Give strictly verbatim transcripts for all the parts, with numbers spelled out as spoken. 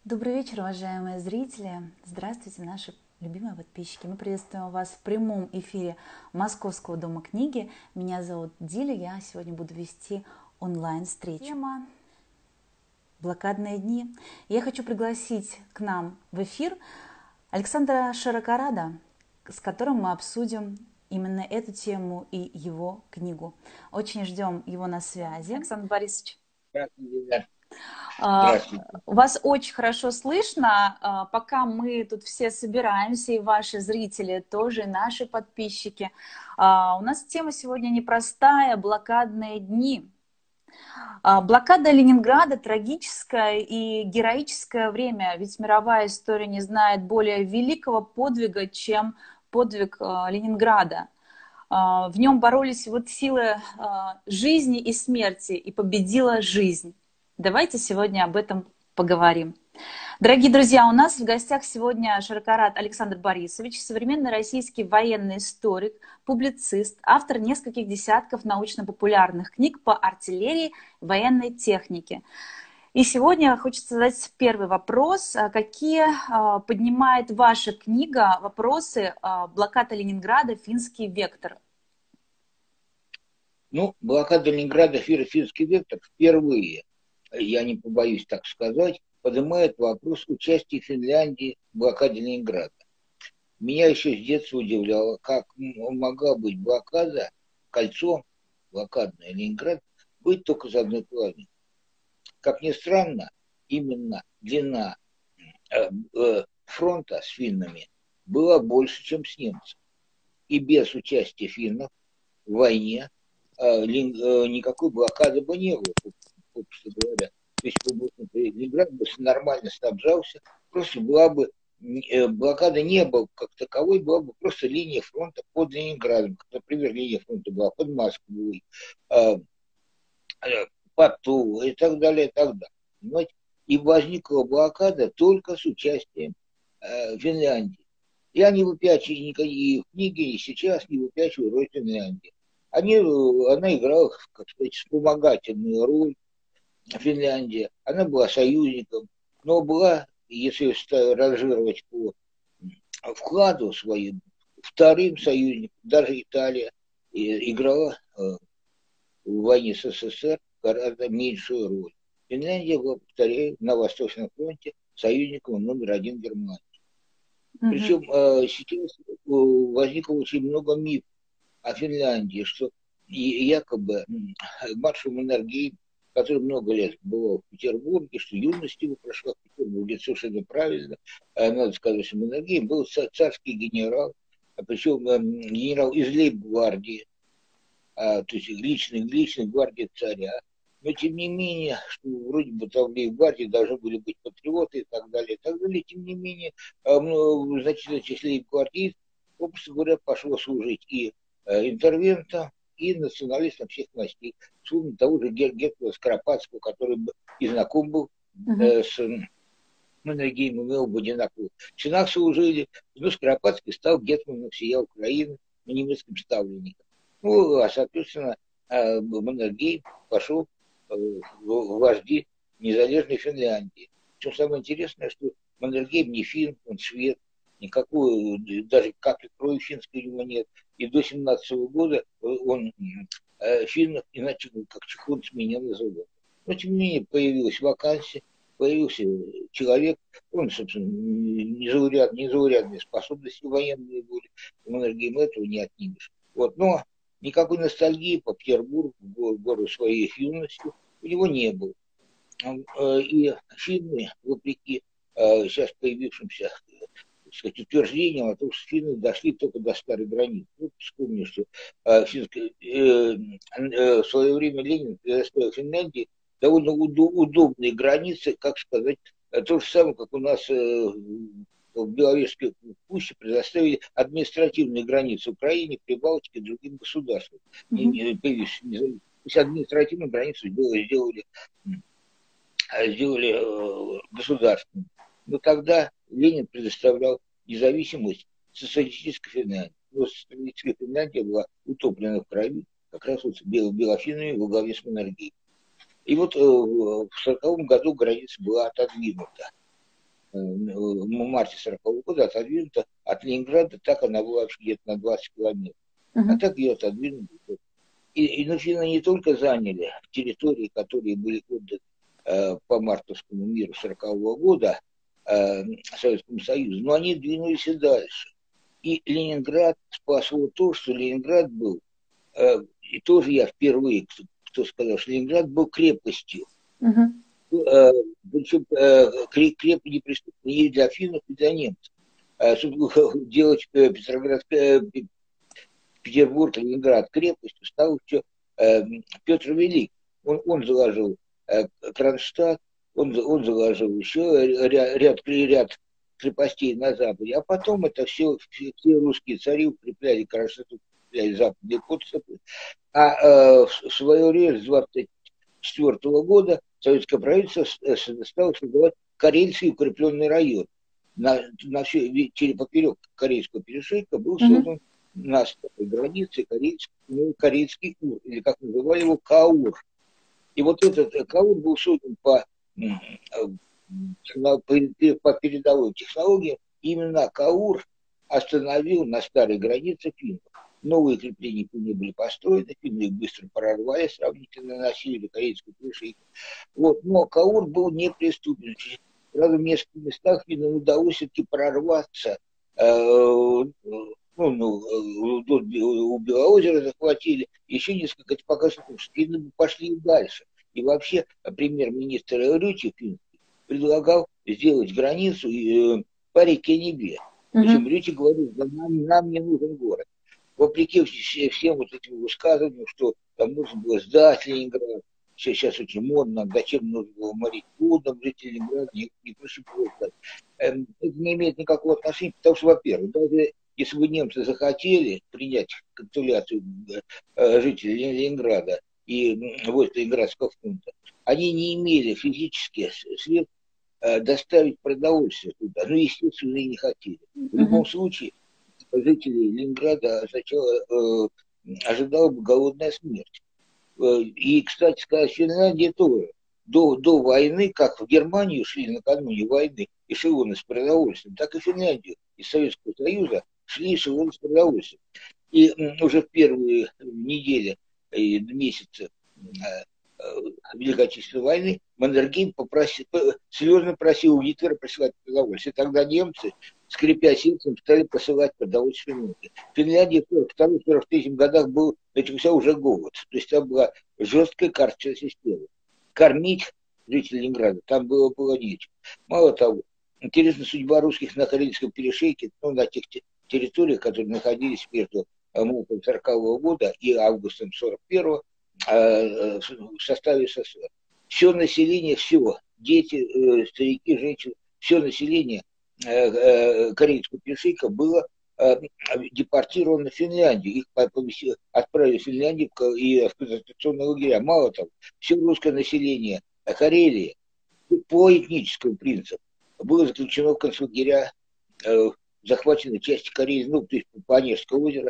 Добрый вечер, уважаемые зрители. Здравствуйте, наши любимые подписчики. Мы приветствуем вас в прямом эфире Московского дома книги. Меня зовут Диля, я сегодня буду вести онлайн-встречу. Тема «Блокадные дни». Я хочу пригласить к нам в эфир Александра Шаракарада, с которым мы обсудим именно эту тему и его книгу. Очень ждем его на связи. Александр Борисович. Здравствуйте. Вас очень хорошо слышно, пока мы тут все собираемся, и ваши зрители тоже, и наши подписчики. У нас тема сегодня непростая – блокадные дни. Блокада Ленинграда – трагическое и героическое время, ведь мировая история не знает более великого подвига, чем подвиг Ленинграда. В нем боролись вот силы жизни и смерти, и победила жизнь. Давайте сегодня об этом поговорим. Дорогие друзья, у нас в гостях сегодня Шаракарад Александр Борисович, современный российский военный историк, публицист, автор нескольких десятков научно-популярных книг по артиллерии и военной технике. И сегодня хочется задать первый вопрос. Какие поднимает ваша книга вопросы блокады Ленинграда «Финский вектор»? Ну, блокада Ленинграда «Финский вектор» впервые, я не побоюсь так сказать, поднимает вопрос участия Финляндии в блокаде Ленинграда. Меня еще с детства удивляло, как могла быть блокада, кольцо блокадное Ленинград, быть только с одной половины. Как ни странно, именно длина э, э, фронта с финнами была больше, чем с немцами. И без участия финнов в войне э, э, никакой блокады бы не было, попросту говоря. То есть Ленинград бы нормально снабжался, просто была бы э, блокада не была как таковой, была бы просто линия фронта под Ленинградом. Как, например, линия фронта была под Москвой, э, под Тулой и так далее, и так далее. Понимаете? И возникла блокада только с участием э, Финляндии. Я не выпячиваю никакие книги, и сейчас не выпячиваю роль Финляндии. Они, она играла, как сказать, вспомогательную роль, Финляндия. Она была союзником, но была, если ранжировать по вкладу своим, вторым союзником. Даже Италия играла в войне с СССР гораздо меньшую роль. Финляндия была, повторяю, на Восточном фронте союзником номер один Германии. Mm-hmm. Причем э, сейчас возникло очень много мифов о Финляндии, что якобы маршал Маннергейм, который много лет бывал в Петербурге, что юность его прошла в Петербурге, это совершенно правильно. Надо сказать, что Маннергейм был царский генерал, причем генерал из лейб-гвардии, то есть личной, личной гвардии царя. Но тем не менее, что вроде бы там в лейб-гвардии должны были быть патриоты и так далее, и так далее. Тем не менее, значительное число лейб-гвардейцев, попросту говоря, пошло служить и интервентам, и националистам всех мастей. Вспомнить того же Геркула Скоропадского, который и знаком был uh-huh. с Маннергеймом, и оба одинаково в чинах служили. Но Скоропадский стал гетманом всея Украины, немецким ставленником. Ну, а, соответственно, Маннергейм пошел в вожди незалежной Финляндии. Причем самое интересное, что Маннергейм не финн, он швед, никакой, даже капли крови финской у него нет. И до семнадцатого года он э, финнов, иначе как чехонц, меня называл. Но тем не менее появилась вакансия, появился человек, он, собственно, незауряд, незаурядные способности военные были, Маннергейм этого не отнимешь. Вот, но никакой ностальгии по Петербургу, городу своей юности, у него не было. И финны, вопреки э, сейчас появившимся сказать, утверждением о том, что финны дошли только до старой границы. Ну, вспомни, что э, финская, э, э, в свое время Ленин предоставил Финляндии довольно удо- удобные границы, как сказать, то же самое, как у нас э, в Беловежской пуще предоставили административные границы Украине, Прибалтике и другим государствам. Mm-hmm. То есть административную границу сделали, сделали, сделали э, государственную. Но тогда Ленин предоставлял независимость социалистической Финляндии. Но социалистическая Финляндия была утоплена в крови как раз вот белофинами во главе с Маннергеймом. И вот э, в сороковом году граница была отодвинута. в марте сорокового года отодвинута от Ленинграда, так она была вообще где-то на двадцать километров. Uh-huh. А так ее отодвинули. И, и ну, финны не только заняли территории, которые были отданы э, по Мартовскому миру сорокового года э, Советскому Союзу, но они двинулись и дальше. И Ленинград спасло то, что Ленинград был, э, и тоже я впервые, кто, кто сказал, что Ленинград был крепостью. Uh-huh. Э, причем э, крепость неприступная и для финнов, и для немцев. Э, чтобы делать э, Петроград, э, Петербург, Ленинград крепостью, стал еще э, Петр Великий. Он, он заложил э, Кронштадт, он, он заложил еще ряд, ряд, ряд крепостей на Западе, а потом это все, все, все русские цари укрепляли Кронштадт, укрепляли западные подступы. А э, в свое время с двадцать четвёртого года советское правительство стало создавать Карельский укрепленный район. На, на все, поперек Карельского перешейка был создан mm-hmm. на старой границе корейский, ну, корейский УР, или как называли его Каур. И вот этот Каур был создан по, по, по передовой технологии. Именно Каур остановил на старой границе финнов. Новые крепления финны были построены, финны их быстро прорвали, сравнительно носили корейскую перешейку. Вот. Но Каур был неприступен. Правда, в нескольких местах финнам удалось все-таки прорваться. Ну, ну, у Белоозера захватили, еще несколько, это показывает, что финны пошли и дальше. И вообще премьер-министр Рючи финский предлагал сделать границу э, по реке Небе. Uh-huh. Причем Рючи говорил, да нам, нам не нужен город. Вопреки всем вот этим высказываниям, что там нужно было сдать Ленинград, сейчас очень модно, зачем нужно было морить трудно, жители Ленинграда, не, не проще было сдать. Это не имеет никакого отношения, потому что, во-первых, даже если бы немцы захотели принять капитуляцию жителей Ленинграда и войск Ленинградского фронта, они не имели физически средств доставить продовольствие туда. Ну, естественно, и не хотели. В любом uh-huh. случае, жителей Ленинграда сначала э, ожидала бы голодная смерть. И, кстати сказать, Финляндия тоже. До, до войны, как в Германию шли накануне войны эшелоны с продовольствием, так и Финляндию из Советского Союза шли эшелоны с продовольствием. И уже в первые недели и месяцы Великой Отечественной войны Маннергейм попросил, серьезно просил у Гитлера присылать продовольствие. Тогда немцы, скрипя сердцем, стали посылать продовольствие в Финляндию. В Финляндии в сорок втором — сорок третьем годах был, начался уже голод. То есть там была жесткая карточная система. Кормить жителей Ленинграда там было, было нечего. Мало того, интересна судьба русских на Карельском перешейке, ну, на тех территориях, которые находились между мартом сорокового года и августом сорок первого в составе СССР. Все население, все, дети, старики, женщины, все население Карельского перешейка было депортировано в Финляндию. Их отправили в Финляндию и в концентрационные лагеря. Мало того, все русское население Карелии по этническому принципу было заключено в концлагеря захваченной части Карелии, ну, то есть по Онежское озеро.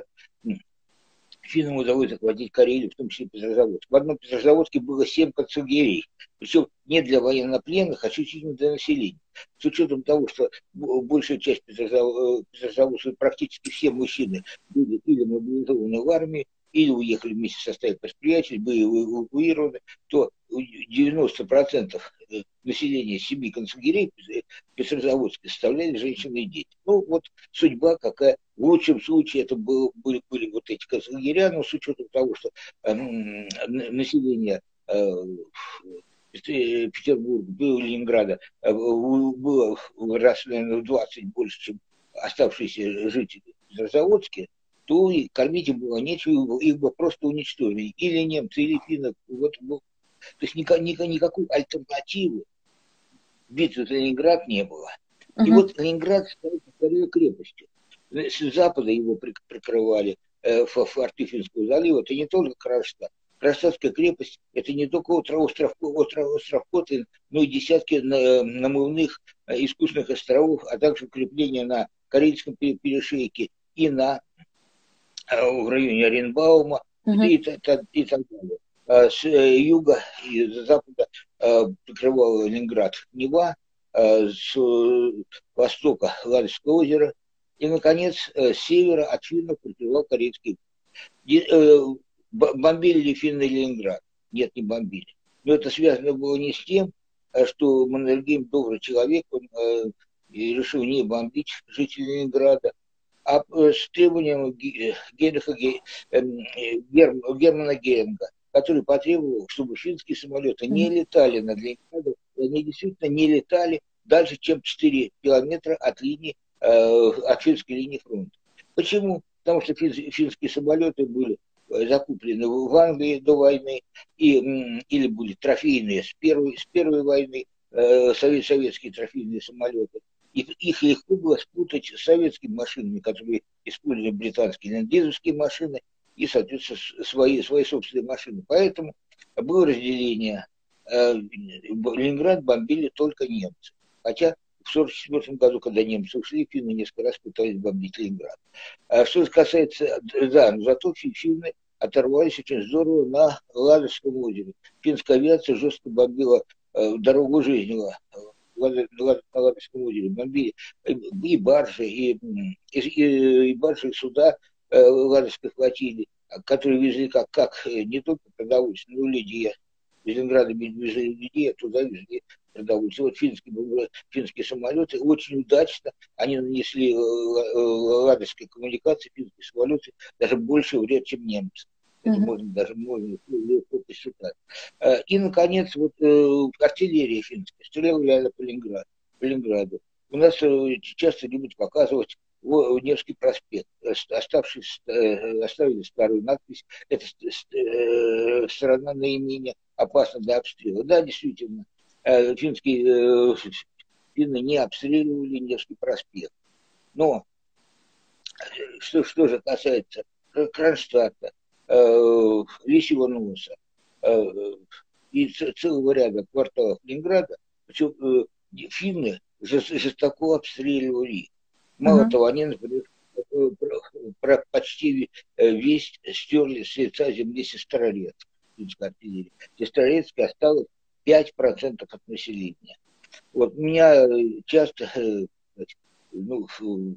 Финнам удалось захватить Карелию, в том числе Петрозаводск. В одном Петрозаводске было семь концлагерей, причем не для военнопленных, а исключительно для населения. С учетом того, что большая часть Петрозаводска, практически все мужчины были или мобилизованы в армию, или уехали вместе в составе предприятий, были эвакуированы, то девяносто процентов населения семи концлагерей Петрозаводска составляли женщины и дети. Ну, вот судьба какая. В лучшем случае это было, были, были вот эти концлагеря, но с учетом того, что э, население э, Петербурга, было Ленинграда, э, было раз, наверное, в двадцать больше, чем оставшиеся жители Петрозаводска, то и кормить им было нечего, их бы просто уничтожили. Или немцы, или финны. Вот, то есть никак, никак, никакой альтернативы битвы за Ленинград не было. Uh-huh. И вот Ленинград стал второй крепостью. С запада его прикрывали э, форты Финского залива. Это не только Кронштадт. Кронштадтская крепость — это не только остров, остров, остров Котлин, но и десятки намывных э, искусственных островов, а также укрепления на Карельском перешейке и на в районе Оренбаума uh-huh. и, и, и так далее. С юга и с запада прикрывал Ленинград Нева, с востока Ладожского озера, и, наконец, с севера от финнов прикрывал Корейский. Бомбили ли финны Ленинград? Нет, не бомбили. Но это связано было не с тем, что Маннергейм добрый человек, он решил не бомбить жителей Ленинграда, а с требованием Генриха Германа Геринга, который потребовал, чтобы финские самолеты не летали над Ленинградом, и они действительно не летали дальше, чем четыре километра от линии, от финской линии фронта. Почему? Потому что финские самолеты были закуплены в Англии до войны, и, или были трофейные с первой, с первой войны, э, советские трофейные самолеты. Их, их легко было спутать с советскими машинами, которые использовали британские ленд-лизовские машины и, соответственно, свои, свои собственные машины. Поэтому было разделение. Э, Ленинград бомбили только немцы. Хотя в сорок четвёртом году, когда немцы ушли, финны несколько раз пытались бомбить Ленинград. А что касается, да, но зато финны оторвались очень здорово на Ладожском озере. Финская авиация жестко бомбила э, дорогу Жизнева на Ладожском озере. Бомбили и баржи, и, и, и, и баржи, и суда э, Ладожской флотилии, которые везли как, как не только продовольствие, но и людей. Из Ленинграда везли людей, а туда везли продовольствие. Вот финские, финские самолеты очень удачно, они нанесли ладожской коммуникации, финские самолеты, даже больше вред, чем немцы. Это mm-hmm. можно даже можно легко посчитать. И, наконец, вот артиллерия финская стреляла по Ленинграду. По Ленинграду. У нас часто любят показывать Невский проспект. Оставшись, оставили старую надпись. Это сторона наименее опасна для обстрела. Да, действительно, финские финны не обстреливали Невский проспект. Но что, что же касается Кронштадта, Лисьего носа и целого ряда кварталов Ленинграда, причем финны жестоко обстреливали. Мало uh-huh. того, они, например, почти весь стерли с лица земли Сестрорецк, финской артиллерии. Сестрорецке осталось пять процентов от населения. Вот меня часто ну,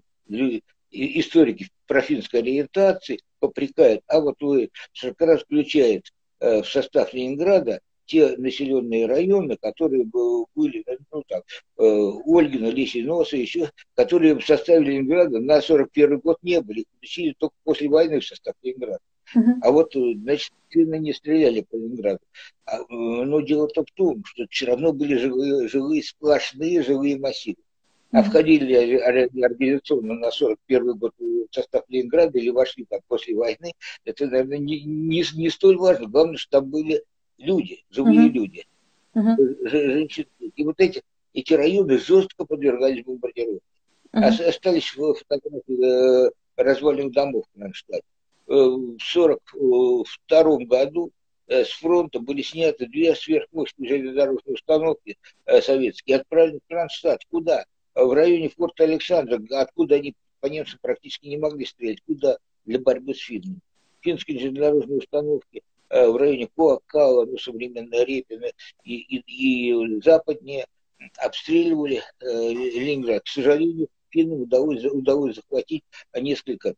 историки профинской ориентации попрекают, а вот вы как раз включает в состав Ленинграда те населенные районы, которые были, ну так, Ольгино, Лисий нос и еще, которые в составе Ленинграда на сорок первый год не были, включили только после войны в состав Ленинграда. Uh-huh. А вот, значит, финны не стреляли по Ленинграду. А, но дело-то в том, что все равно были живые, живые сплошные живые массивы. А входили ли организационно на сорок первый год в состав Ленинграда или вошли там после войны, это, наверное, не, не, не столь важно. Главное, что там были люди, живые uh-huh. люди, uh-huh. женщины. И вот эти, эти районы жестко подвергались бомбардировке. Uh-huh. Остались фотографии э, разваленных домов в Кронштадте. В сорок втором году э, с фронта были сняты две сверхмощные железнодорожные установки э, советские, отправлены в Кронштадт. Куда? В районе форта Александра, откуда они по немцам практически не могли стрелять. Куда? Для борьбы с финнами. Финские железнодорожные установки э, в районе Куаккала, ну, современная Репина и, и, и западнее обстреливали э, Ленинград. К сожалению, финнам удалось, удалось захватить несколько,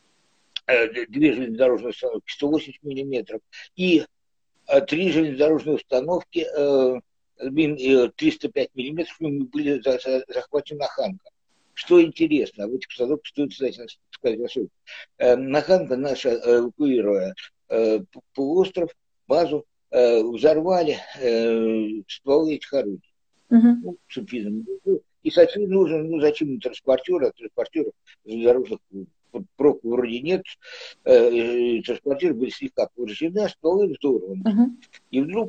э, две железнодорожные установки сто восемьдесят миллиметров и э, три железнодорожные установки э, триста пять миллиметров были захвачены на Ханка. Что интересно, об этих установках стоит сказать особенно. На Ханка наша, эвакуируя полуостров, базу, взорвали стволы этих орудий. Uh-huh. Ну, и сочли нужен, ну зачем транспортеры, транспортеров железнодорожных проб вроде нет, транспортеры были слегка повреждены, а стволы взорваны. Uh-huh. И вдруг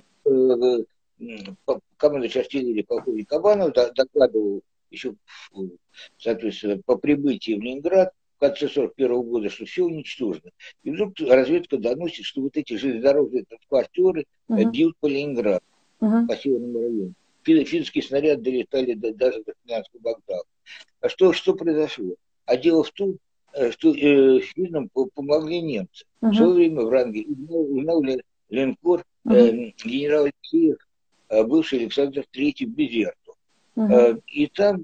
командующий артиллерии полковник Кабанов докладывал еще, соответственно, по прибытии в Ленинград в конце сорок первого года, что все уничтожено. И вдруг разведка доносит, что вот эти железнодорожные транспортеры uh-huh. бьют по Ленинграду, uh-huh. по северному району. Финские снаряды долетали до, даже до финляндского вокзала. А что, что произошло? А дело в том, что э, финнам помогли немцы. Uh-huh. В свое время в ранге узнал линкор uh-huh. э, генерал Алексеев, бывший Александр третий Безерту. Угу. И там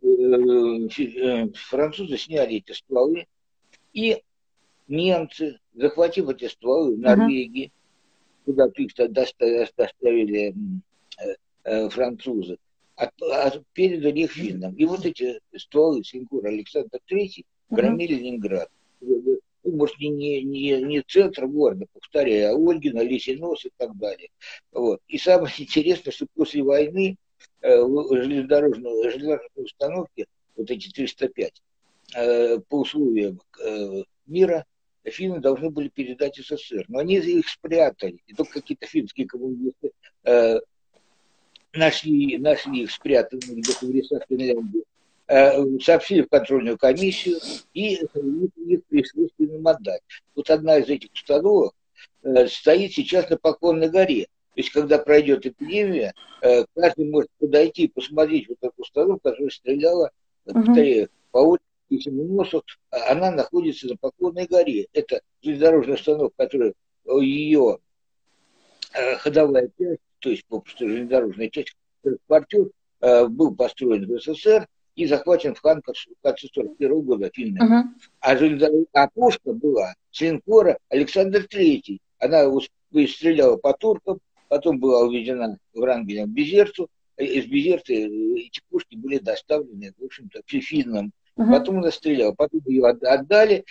французы сняли эти стволы, и немцы, захватив эти стволы в Угу. Норвегии, куда их доставили французы, передали их финнам. И вот эти стволы с линкора Александр Третий Угу. громили Ленинград. Ну, может, не, не, не центр города, повторяю, а Ольгина, Лисинос и так далее. Вот. И самое интересное, что после войны э, железнодорожные, железнодорожные установки, вот эти триста пять, э, по условиям э, мира, финны должны были передать СССР. Но они их спрятали. И только какие-то финские коммунисты э, нашли, нашли их спрятанные где-то в лесах Финляндии, э, сообщили в контрольную комиссию, и их, их пришлось финнам отдать. Вот одна из этих установок э, стоит сейчас на Поклонной горе. То есть, когда пройдет эпидемия, э, каждый может подойти и посмотреть вот эту установку, которая стреляла, Угу. повторяю, по улице Носу, она находится на Поклонной горе. Это железнодорожная установка, которая ее э, ходовая часть, то есть попросту железнодорожная часть, транспортер, э, был построен в СССР и захвачен в конце сорок первого года финнами. Угу. А железнодорожная опушка была с линкора Александр Третий. Она стреляла по туркам, потом была уведена в Врангелем в Безерцу. Из Безерца эти пушки были доставлены, в общем-то, финнам. Угу. Потом она стреляла, потом ее отдали,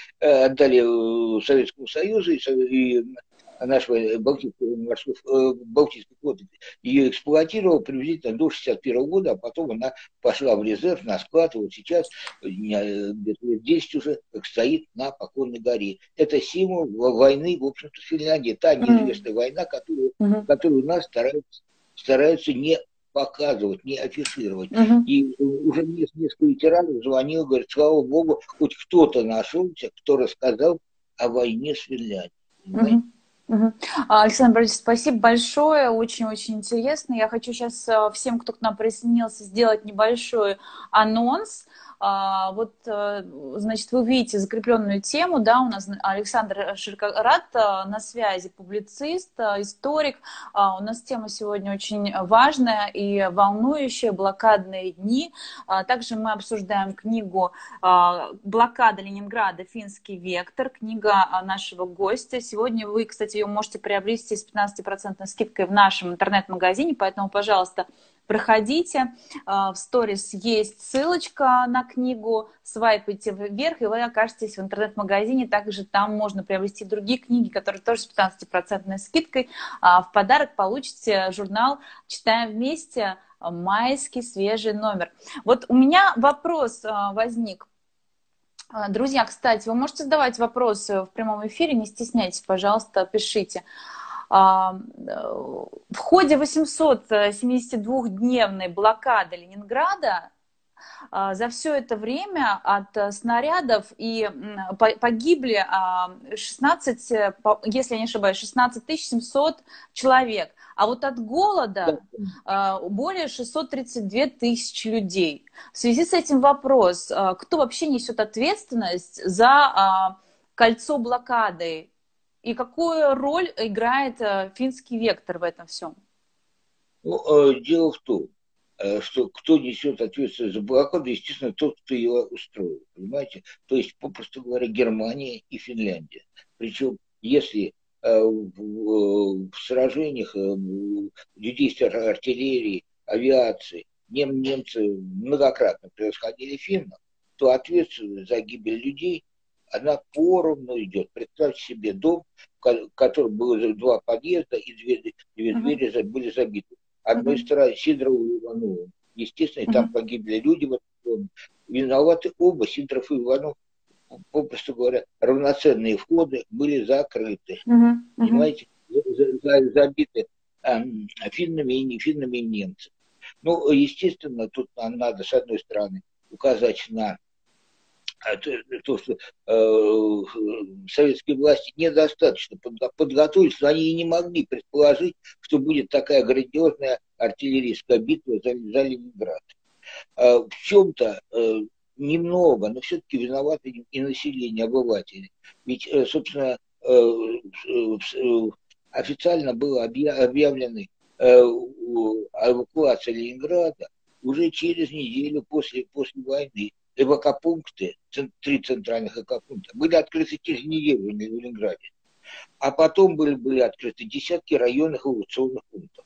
отдали Советскому Союзу, и нашего Балтийского, Балтийского флота ее эксплуатировал приблизительно до шестьдесят первого года, а потом она пошла в резерв на склад, и вот сейчас где-то лет десять уже как стоит на Поклонной горе. Это символ войны, в общем-то, в Финляндии. Та неизвестная война, которую, Угу. которую у нас стараются, стараются не показывать, не афишировать. Угу. И уже несколько ветеранов звонил, говорит, слава богу, хоть кто-то нашелся, кто рассказал о войне с Финляндией. Понимаете? Угу. Александр Борисович, спасибо большое, очень-очень интересно. Я хочу сейчас всем, кто к нам присоединился, сделать небольшой анонс. Вот, значит, вы видите закрепленную тему, да, у нас Александр Ширкорат на связи, публицист, историк. У нас тема сегодня очень важная и волнующая, блокадные дни. Также мы обсуждаем книгу «Блокада Ленинграда. Финский вектор», книга нашего гостя. Сегодня вы, кстати, ее можете приобрести с пятнадцати процентной скидкой в нашем интернет-магазине, поэтому, пожалуйста, проходите. В сторис есть ссылочка на книгу, свайпайте вверх, и вы окажетесь в интернет-магазине. Также там можно приобрести другие книги, которые тоже с пятнадцатой процентной скидкой. В подарок получите журнал «Читаем вместе», майский свежий номер. Вот у меня вопрос возник. Друзья, кстати, вы можете задавать вопросы в прямом эфире, не стесняйтесь, пожалуйста, пишите. В ходе восьмисотсемидесятидвухдневной блокады Ленинграда за все это время от снарядов и погибли шестнадцать, если я не ошибаюсь, шестнадцать тысяч семьсот человек. А вот от голода более шестьсот тридцать две тысячи людей. В связи с этим вопрос, кто вообще несет ответственность за кольцо блокады? И какую роль играет финский вектор в этом всем? Ну, дело в том, что кто несет ответственность за блокаду, естественно, тот, кто ее устроил, понимаете? То есть, попросту говоря, Германия и Финляндия. Причем, если в сражениях, в действиях артиллерии, авиации нем, немцы многократно превосходили финнов, то ответственность за гибель людей, она поровну идет. Представьте себе дом, в котором было два подъезда и две, две двери uh-huh. были забиты. Одной uh-huh. стороны Сидорову и Иванову. Естественно, uh-huh. там погибли люди в этом доме. Виноваты оба, Сидоров и Иванов. Попросту говоря, равноценные входы были закрыты. Uh-huh. Uh-huh. Понимаете? Забиты э, финнами и не финнами и немцами. Ну, естественно, тут нам надо, с одной стороны, указать на то, что э, советские власти недостаточно подготовились, но они и не могли предположить, что будет такая грандиозная артиллерийская битва за, за Ленинград. Э, в чем-то э, немного, но все-таки виноваты и население, обыватели. Ведь, э, собственно, э, э, официально было объявлено э, эвакуация Ленинграда уже через неделю после, после войны эвакопункты, три центральных эвакопункта, были открыты через неделю в Ленинграде. А потом были, были открыты десятки районных эвакуационных пунктов.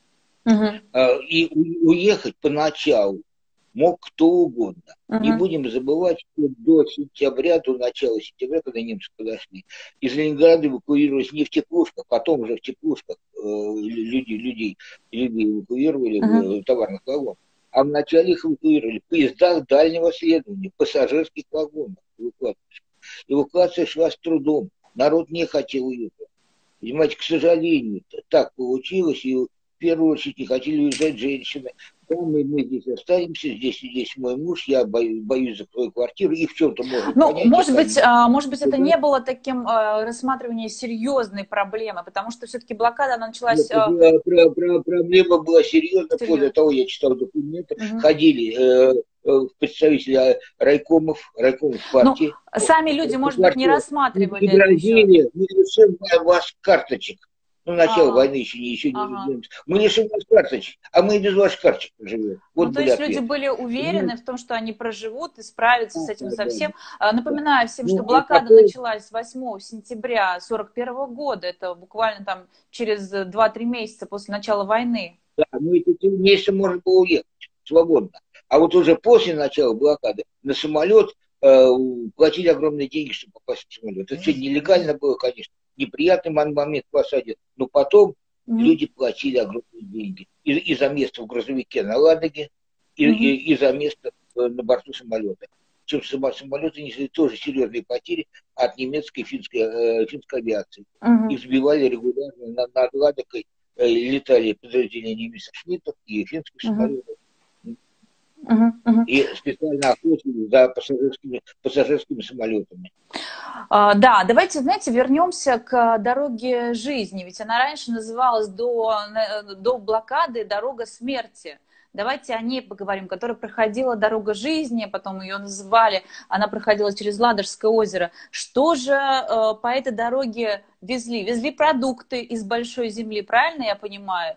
Uh-huh. И уехать поначалу мог кто угодно. Uh-huh. Не будем забывать, что до сентября, до начала сентября, когда немцы подошли, из Ленинграда эвакуировались не в теплушках, потом уже в теплушках э, людей, людей, людей эвакуировали uh-huh. в товарных вагонах, а вначале их эвакуировали в поездах дальнего следования, пассажирских вагонах. Эвакуация. Эвакуация шла с трудом, народ не хотел уехать. Понимаете, к сожалению, так получилось, и в первую очередь не хотели уезжать женщины. Мы, мы здесь останемся, здесь, здесь мой муж, я боюсь, боюсь за свою квартиру, и в чем-то можно ну, понять. Может быть, а, может быть, это не было таким а, рассматриванием серьезной проблемы, потому что все-таки блокада она началась... Нет, а... про, про, проблема была серьезна, после того я читал документы, угу. ходили э, представители райкомов, райкомов партии. Ну, сами люди, может быть, не рассматривали это еще. Мы лишим вас карточек. Ну, начало ага. войны еще не еще не ага. Мы лишим вас карточек, а мы и без ваших карточек проживем. Вот ну, то есть ответы. Люди были уверены Нет. в том, что они проживут и справятся да, с этим да, совсем. Да. Напоминаю всем, что ну, блокада такой... началась восьмого сентября сорок первого года. Это буквально там через два-три месяца после начала войны. Да, ну эти три месяца можно было уехать свободно. А вот уже после начала блокады на самолет э, платили огромные деньги, чтобы попасть в самолет. Это все нелегально было, конечно. Неприятный момент в осаде, но потом mm-hmm. люди платили огромные деньги. И, и за место в грузовике на Ладоге, и, mm-hmm. и, и за место на борту самолета. Причем самолеты несли тоже серьезные потери от немецкой и финской, э, финской авиации. Mm-hmm. Их сбивали регулярно над, над Ладогой, э, летали подразделения Мессершмиттов и финских mm-hmm. самолетов. Uh-huh, uh-huh. И специально охотились за пассажирскими, пассажирскими самолетами. Uh, да, давайте, знаете, вернемся к дороге жизни. Ведь она раньше называлась до, до блокады «Дорога смерти». Давайте о ней поговорим, которая проходила «Дорога жизни», потом ее называли, она проходила через Ладожское озеро. Что же uh, по этой дороге везли? Везли продукты из большой земли, правильно я понимаю?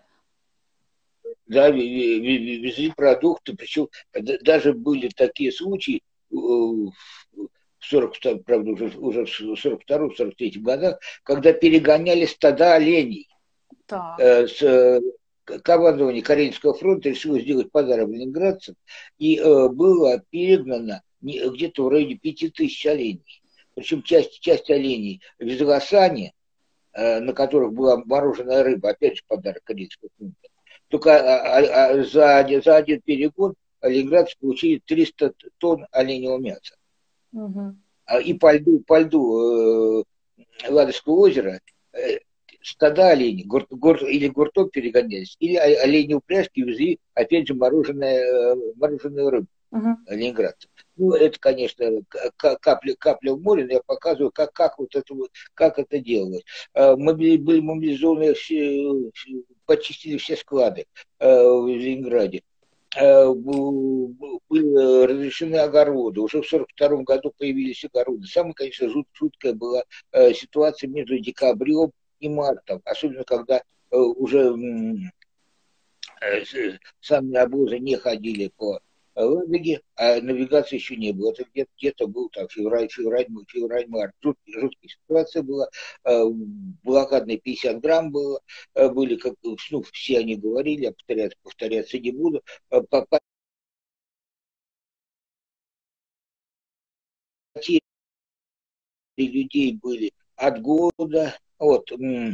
Да, везли продукты, причем даже были такие случаи в сорок втором, правда, уже, уже в сорок втором — сорок третьем годах, когда перегоняли стада оленей. Так. С командование Карельского фронта решило сделать подарок ленинградцам, и было перегнано где-то в районе пяти тысяч оленей. Причем часть, часть оленей везла сани, на которых была мороженая рыба, опять же подарок Карельского фронта. Только а, а, за, за один перегон ленинградцы получили триста тонн оленевого мяса. Угу. И по льду, по льду э, Ладожского озера э, стада оленей, гурт, гурт, или гуртом перегонялись, или олени упряжки везли, опять же, мороженое, мороженую рыбу угу. ленинградцев. Ну, это, конечно, капля, капля в море, но я показываю, как, как, вот это, как это делалось. Мы были мобилизованы, почистили все склады в Ленинграде. Были разрешены огороды. Уже в сорок втором году появились огороды. Самая, конечно, жут, жуткая была ситуация между декабрем и мартом. Особенно, когда уже сами обозы не ходили по Ладоге, а навигации еще не было. Это где-то, где-то был так, февраль, февраль, февраль, март. Жут, жуткая ситуация была. Блокадные пятьдесят грамм было. Были, как, ну, все они говорили, я повторяться, повторяться не буду. Потери людей были от голода, от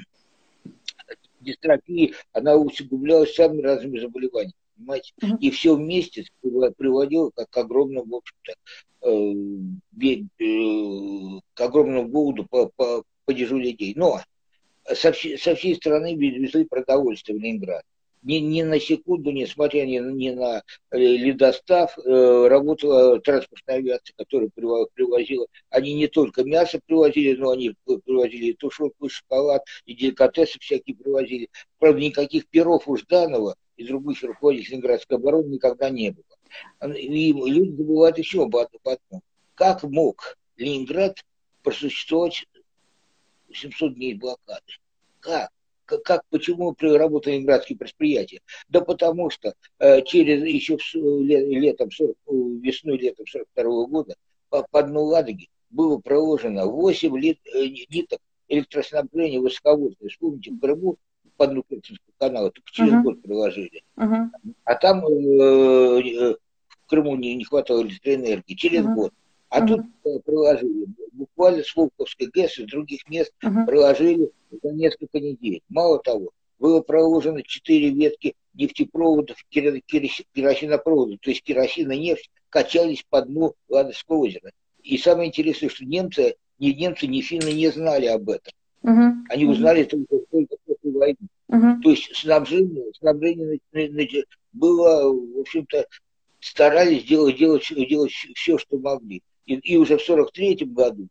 дистрофии, она усугублялась самыми разными заболеваниями. Понимаете? Uh-huh. И все вместе приводило как к огромному, в общем-то, э, э, к огромному голоду по, по, падежу людей. Но со, всей, со всей страны везли продовольствие в Ленинград. Ни, ни на секунду, несмотря ни, ни на ледостав, э, работала транспортная авиация, которая привозила. Они не только мясо привозили, но они привозили и тушенку, и шоколад, и деликатесы всякие привозили. Правда, никаких перов у Жданова и других руководителей Ленинградской обороны никогда не было. И люди забывают еще об одном. Как мог Ленинград просуществовать семьсот дней блокады? Как? как, как почему работали ленинградские предприятия? Да потому что э, через еще в, летом, сорок, весной летом сорок второго года по, по дну Ладоги было проложено восемь лит, э, ниток электроснабжения высоковольтного. Вспомните, в Крыму по дну Керченского канала только через uh-huh. год проложили. Uh-huh. А там э, э, в Крыму не, не хватало электроэнергии через uh-huh. год. А uh-huh. тут э, проложили. Буквально с Волковской ГЭС и с других мест uh-huh. проложили за несколько недель. Мало того, было проложено четыре ветки нефтепроводов, керосинопроводов, то есть керосин и нефть качались по дну Ладожского озера. И самое интересное, что немцы, ни немцы, ни финны не знали об этом. Uh-huh. Они узнали uh-huh. только, только после войны. Uh-huh. То есть снабжение, снабжение было, в общем-то, старались делать, делать, делать все, что могли. И, и уже в сорок третьем году,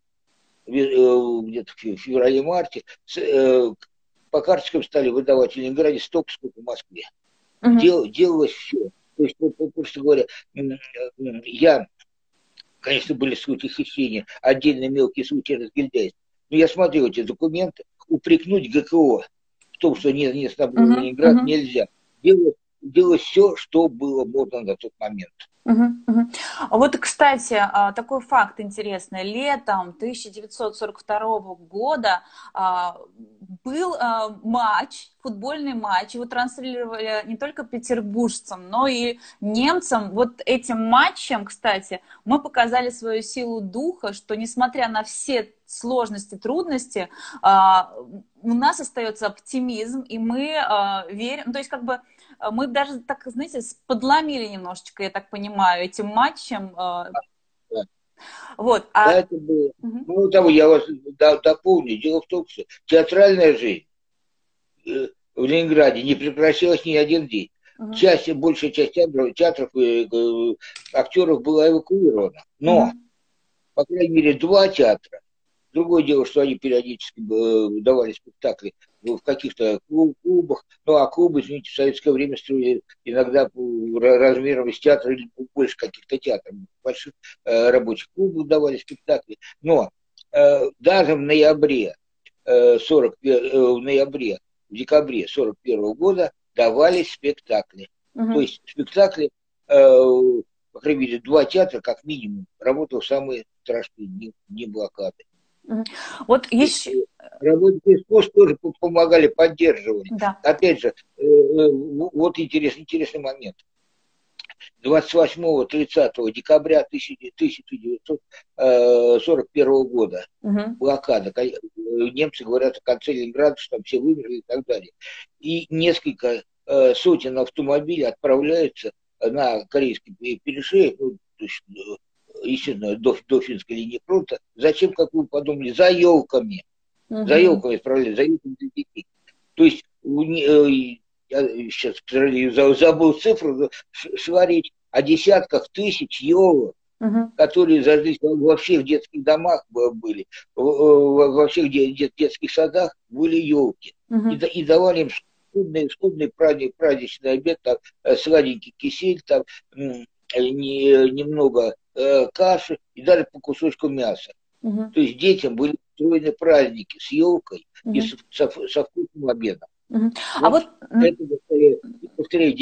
где-то в феврале-марте, по карточкам стали выдавать в Ленинграде столько, сколько в Москве. Uh-huh. Дел, делалось все. То есть, просто говоря, я, конечно, были случаи хищения, отдельные мелкие случаи разгильдяйства. Но я смотрел эти документы, упрекнуть ГКО в том, что не, не снабжен uh-huh. Ленинград, uh-huh. нельзя. Делать, делать все, что было можно на тот момент. Угу, угу. Вот, кстати, такой факт интересный. Летом тысяча девятьсот сорок второго года был матч, футбольный матч. Его транслировали не только петербуржцам, но и немцам. Вот этим матчем, кстати, мы показали свою силу духа, что несмотря на все сложности, трудности, у нас остается оптимизм, и мы верим, то есть как бы мы даже, так, знаете, подломили немножечко, я так понимаю, этим матчем. Да. Вот. А... Да, это было. Угу. Ну, того я вас дополню. Дело в том, что театральная жизнь в Ленинграде не прекращалась ни один день. Угу. Часть, большая часть театров, театров и э, актеров была эвакуирована. Но, угу. по крайней мере, два театра. Другое дело, что они периодически давали спектакли в каких-то клубах. Ну, а клубы, извините, в советское время строили иногда размером из театра или больше каких-то театров. В больших э, рабочих клубах давали спектакли. Но э, даже в ноябре, э, сорок, э, в ноябре, в декабре сорок первого года давались спектакли. Uh-huh. То есть спектакли, э, по крайней мере, два театра, как минимум, работал в самые страшные дни, дни блокады. Вот еще... Работники искусств тоже помогали, поддерживали. Да. Опять же, вот интересный, интересный момент. двадцать восьмого-тридцатого декабря тысяча девятьсот сорок первого года угу. блокада. Немцы говорят о конце Ленинграда, что там все вымерли и так далее. И несколько сотен автомобилей отправляются на Корейский перешеек, ну, то есть, естественно, до, до финской линии фронта. Зачем, как вы подумали, за елками. Uh-huh. За елками отправляли, за елками для детей. То есть, я сейчас, к сожалению, забыл цифру, шла речь о десятках тысяч елок, uh-huh. которые зажглись во всех детских домах были, во всех детских садах были елки. Uh-huh. И, и давали им скудный, скудный праздник, праздничный обед, там, сладенький кисель, там, не, немного э, каши и дали по кусочку мяса. Угу. То есть детям были устроены праздники с елкой угу. и с, со, со вкусным обедом. Угу. А вот... Это, повторяю,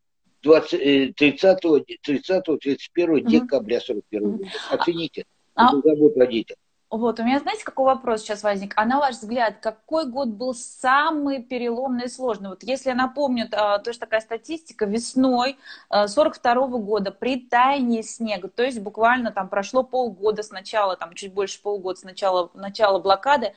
тридцатого тридцать первого угу. декабря сорок первого года. Оцените. А... заботу о детях. Вот, у меня, знаете, какой вопрос сейчас возник? А на ваш взгляд, какой год был самый переломный и сложный? Вот если я напомню, тоже такая статистика, весной сорок второго года при таянии снега, то есть буквально там прошло полгода с начала, там чуть больше полгода с начала, начала блокады,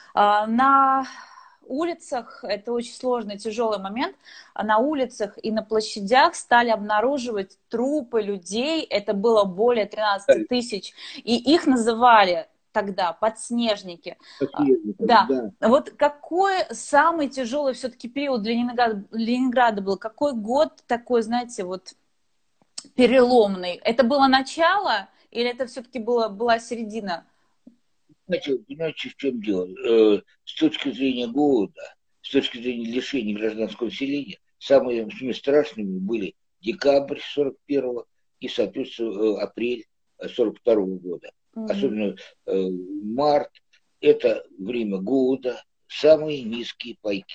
на улицах, это очень сложный, тяжелый момент, на улицах и на площадях стали обнаруживать трупы людей, это было более тринадцати тысяч, и их называли... тогда подснежники. Подснежники да. да. Вот какой самый тяжелый все-таки период для Ленинграда, Ленинграда был? Какой год такой, знаете, вот переломный? Это было начало или это все-таки была, была середина? Знаете, понимаете, в чем дело? Э, с точки зрения голода, с точки зрения лишения гражданского населения, самыми страшными были декабрь сорок первого и, соответственно, апрель сорок второго года. Mm-hmm. Особенно э, март, это время голода, самые низкие пайки.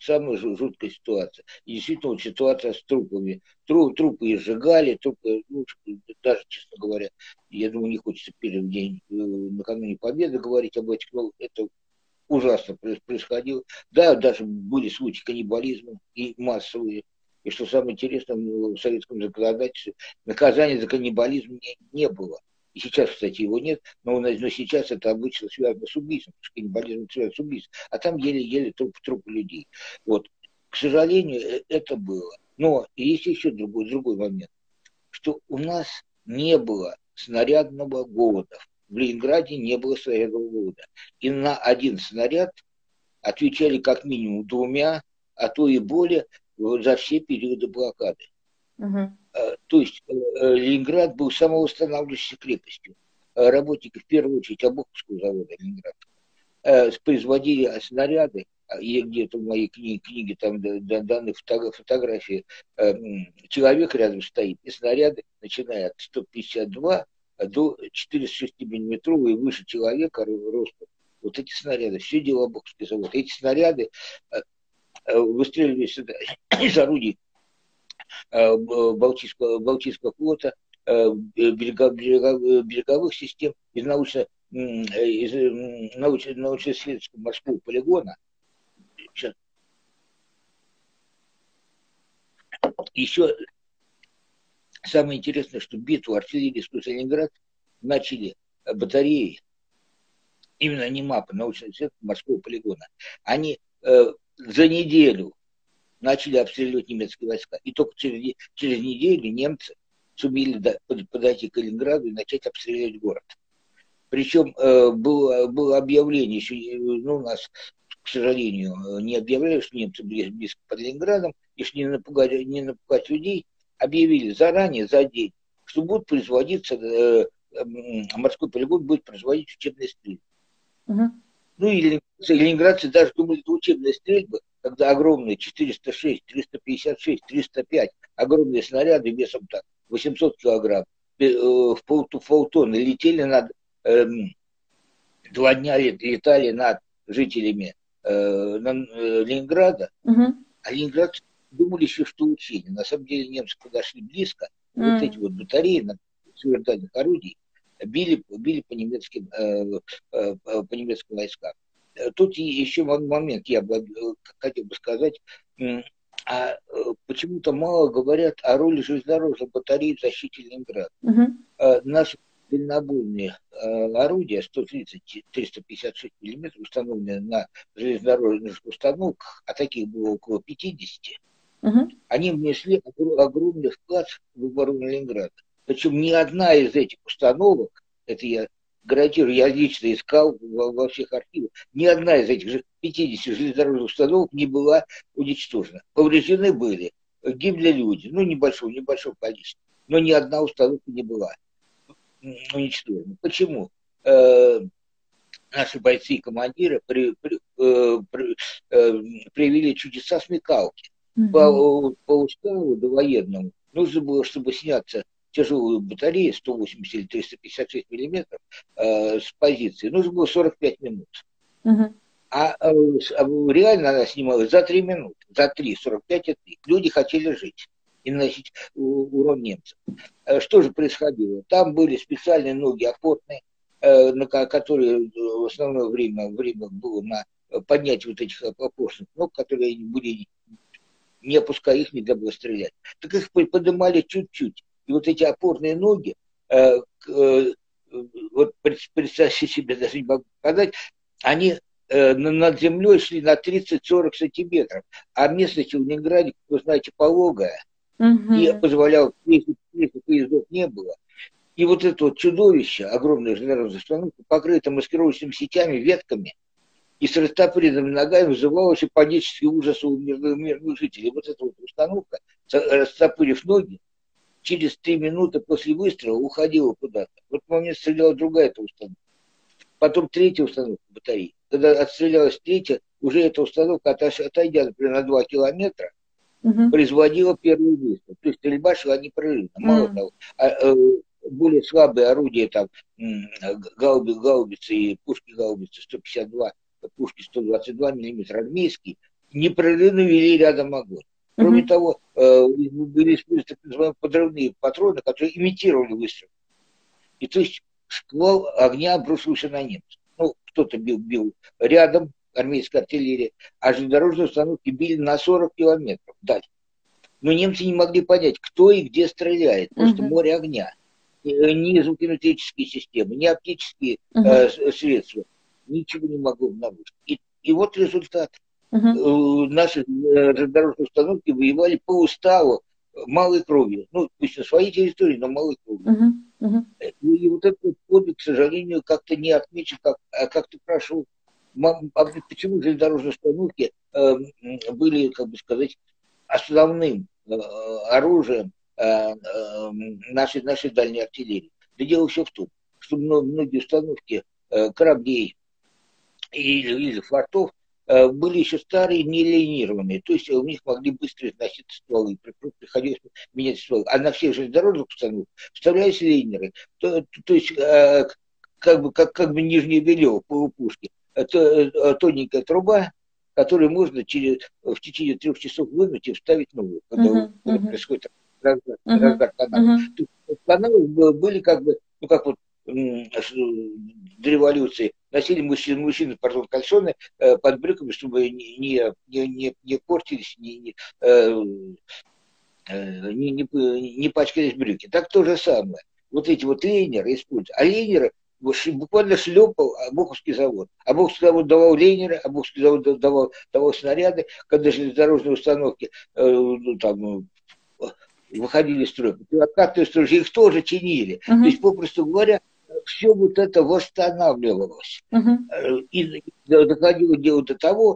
самая жуткая ситуация. И действительно, вот ситуация с трупами. Тру, трупы изжигали, трупы, ну, даже, честно говоря, я думаю, не хочется перед день, накануне Победы говорить об этих, но это ужасно происходило. Да, даже были случаи каннибализма и массовые. И что самое интересное, в советском законодательстве наказания за каннибализм не, не было. И сейчас, кстати, его нет, но, но сейчас это обычно связано с убийством, потому что каннибализм связан с убийством. А там еле-еле труп, трупы людей. Вот. К сожалению, это было. Но есть еще другой, другой момент, что у нас не было снарядного голода. В Ленинграде не было снарядного голода. И на один снаряд отвечали как минимум двумя, а то и более за все периоды блокады. Uh-huh. То есть Ленинград был самовосстанавливающейся крепостью. Работники, в первую очередь, Обуховского завода Ленинград, производили снаряды, и где-то в моей книге, книге там данные фотографии, человек рядом стоит, и снаряды, начиная от сто пятьдесят два до четыреста шесть миллиметров и выше человека ростом. Вот эти снаряды, все дело Обуховский завод. Эти снаряды выстреливались из орудий Балтийского, Балтийского флота, береговых, береговых, береговых систем, из, научно, из научно, научно-исследовательского морского полигона. Сейчас. Еще самое интересное, что битву артиллерийскую за Ленинград начали батареи, именно не МАПа, научно-исследовательского морского полигона. Они э, за неделю начали обстреливать немецкие войска. И только через, через неделю немцы сумели до, подойти к Калининграду и начать обстреливать город. Причем э, было, было объявление, еще, ну, у нас, к сожалению, не объявляли, что немцы близко под Ленинградом, и что не напугать, не напугать людей, объявили заранее, за день, что будут производиться, э, э, морской полигон будет производить учебные стрельбы. Uh-huh. Ну и ленинградцы даже думали, что учебные стрельбы, когда огромные четыреста шесть, триста пятьдесят шесть, триста пять, огромные снаряды весом так восемьсот килограмм, в пол, полтонны летели над, э, два дня летали над жителями э, на, э, Ленинграда, uh-huh. А ленинградцы думали еще, что учение. На самом деле немцы подошли близко, uh-huh. Вот эти вот батареи на сверхдальных орудий били, били по немецким, э, э, по немецким войскам. Тут еще момент, я бы хотел бы сказать, а почему-то мало говорят о роли железнодорожных батарей в защите Ленинграда. Uh-huh. Наши дальнобойные орудия сто тридцать — триста пятьдесят шесть миллиметров, установленные на железнодорожных установках, а таких было около пятидесяти, uh-huh. Они внесли огромный вклад в оборону Ленинграда. Причем ни одна из этих установок, это я гарантирую, я лично искал во, во всех архивах, ни одна из этих пятидесяти железнодорожных установок не была уничтожена. Повреждены были, гибли люди, ну, небольшого, небольшого количества, но ни одна установка не была уничтожена. Почему? Э, наши бойцы и командиры при, при, э, при, э, проявили чудеса смекалки. Mm-hmm. По, по уставу довоенному нужно было, чтобы сняться тяжелую батарею сто восемьдесят или триста пятьдесят шесть миллиметров э, с позиции, нужно было сорок пять минут. Uh-huh. А, а, а реально она снималась за три минуты, за три, сорок пять это три. Люди хотели жить и наносить урон немцам. Что же происходило? Там были специальные ноги опорные, э, на которые в основное время, время было на поднятие вот этих опорных ног, которые были, не опуская их, нельзя было стрелять. Так их поднимали чуть-чуть. И вот эти опорные ноги, э, э, вот представьте себе, даже не могу сказать, они э, над землей шли на тридцать-сорок сантиметров. А местность в Ленинграде, как вы знаете, пологая. Uh-huh. И позволял, если, если поездов не было. И вот это вот чудовище, огромная железнодорожная установка, покрыта маскировочными сетями, ветками, и с растопыренными ногами вызывалась панический ужас у мирных, мирных жителей. Вот эта вот установка, растопырив ноги, через три минуты после выстрела уходила куда-то. В этот момент стреляла другая эта установка. Потом третья установка батареи. Когда отстрелялась третья, уже эта установка, отойдя, например, на два километра, uh-huh. производила первый выстрел. То есть стрельба шла непрерывно. Мало uh-huh. того, а, а, более слабые орудия, там, гаубицы, гаубицы и пушки гаубицы сто пятьдесят два, пушки сто двадцать два миллиметра армейские, непрерывно вели рядом огонь. Кроме Мгм. того, э, были использованы так называемые подрывные патроны, которые имитировали выстрел. И то есть шквал огня обрушился на немцев. Ну, кто-то бил, бил рядом, армейская артиллерия, а железнодорожные установки били на сорок километров вдаль. Но немцы не могли понять, кто и где стреляет. Просто Мгм. море огня. Ни звукометрические системы, ни оптические Мгм. э, средства. Ничего не могло обнаружить. И, и вот результат. Э, Мгм. Наши э, железнодорожные установки воевали по уставу малой кровью. Ну, пусть на своей территории, но малой кровью. Мгм. Мгм. И вот этот подвиг, к сожалению, как-то не отмечен, как, а как-то прошел. Ма- а почему железнодорожные установки э, были, как бы сказать, основным э, оружием э, э, нашей, нашей дальней артиллерии? Да дело все в том, что многие установки э, кораблей или, или фортов э, были еще старые, не линированные, то есть у них могли быстро износиться стволы, приходилось менять стволы. А на всех железнодорожных установках вставлялись линеры, то, то, то есть э, как, бы, как, как бы нижнее белье по пушке. Это тоненькая труба, которую можно через, в течение трех часов вынуть и вставить новую, когда, Мгм. когда Мгм. происходит разгар, Мгм. разгар канала. Мгм. То есть каналы были как бы, ну как вот до революции носили мужчины, мужчины пардон, кальсоны э, под брюками, чтобы не, не, не, не портились, не, не, э, не, не, не пачкались брюки. Так то же самое. Вот эти вот лейнеры используют. А лейнеры буквально шлепал Обуховский завод. Обуховский завод давал лейнеры, Обуховский завод давал, давал снаряды, когда железнодорожные установки э, ну, там, выходили из строя. Откатные стройки, их тоже чинили. То есть, Мгм. попросту говоря, все вот это восстанавливалось. Мгм. И доходило дело до того,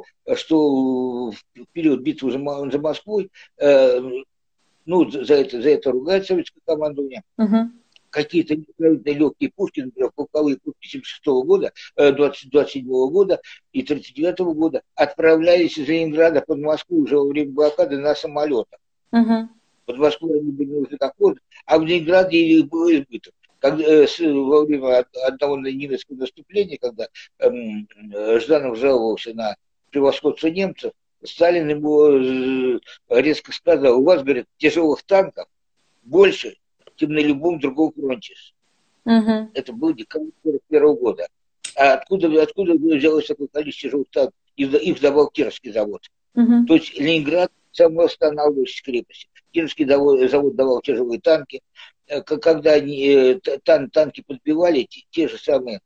что в период битвы за, за Москвой, э, ну, за это, за это ругает советское командование, Мгм. какие-то легкие пушки, например, полковые пушки семьдесят шестого года, двадцать, двадцать седьмого года и тридцать девятого года отправлялись из Ленинграда под Москву уже во время блокады на самолетах. Мгм. Под Москвой они были уже как можно, а в Ленинграде их было избыток. Когда, э, с, во время одного немецкого наступления, когда эм, Жданов жаловался на превосходство немцев, Сталин ему э, резко сказал: у вас, говорит, тяжелых танков больше, чем на любом другом фронте. Мгм. Это был декабрь сорок первого года. А откуда, откуда взялось такое количество тяжелых танков? Их, их давал Кировский завод. То Мгм. есть Ленинград самоостанавливающаяся крепость. Кировский завод, завод давал тяжелые танки. Когда они, тан, танки подбивали, те, те же самые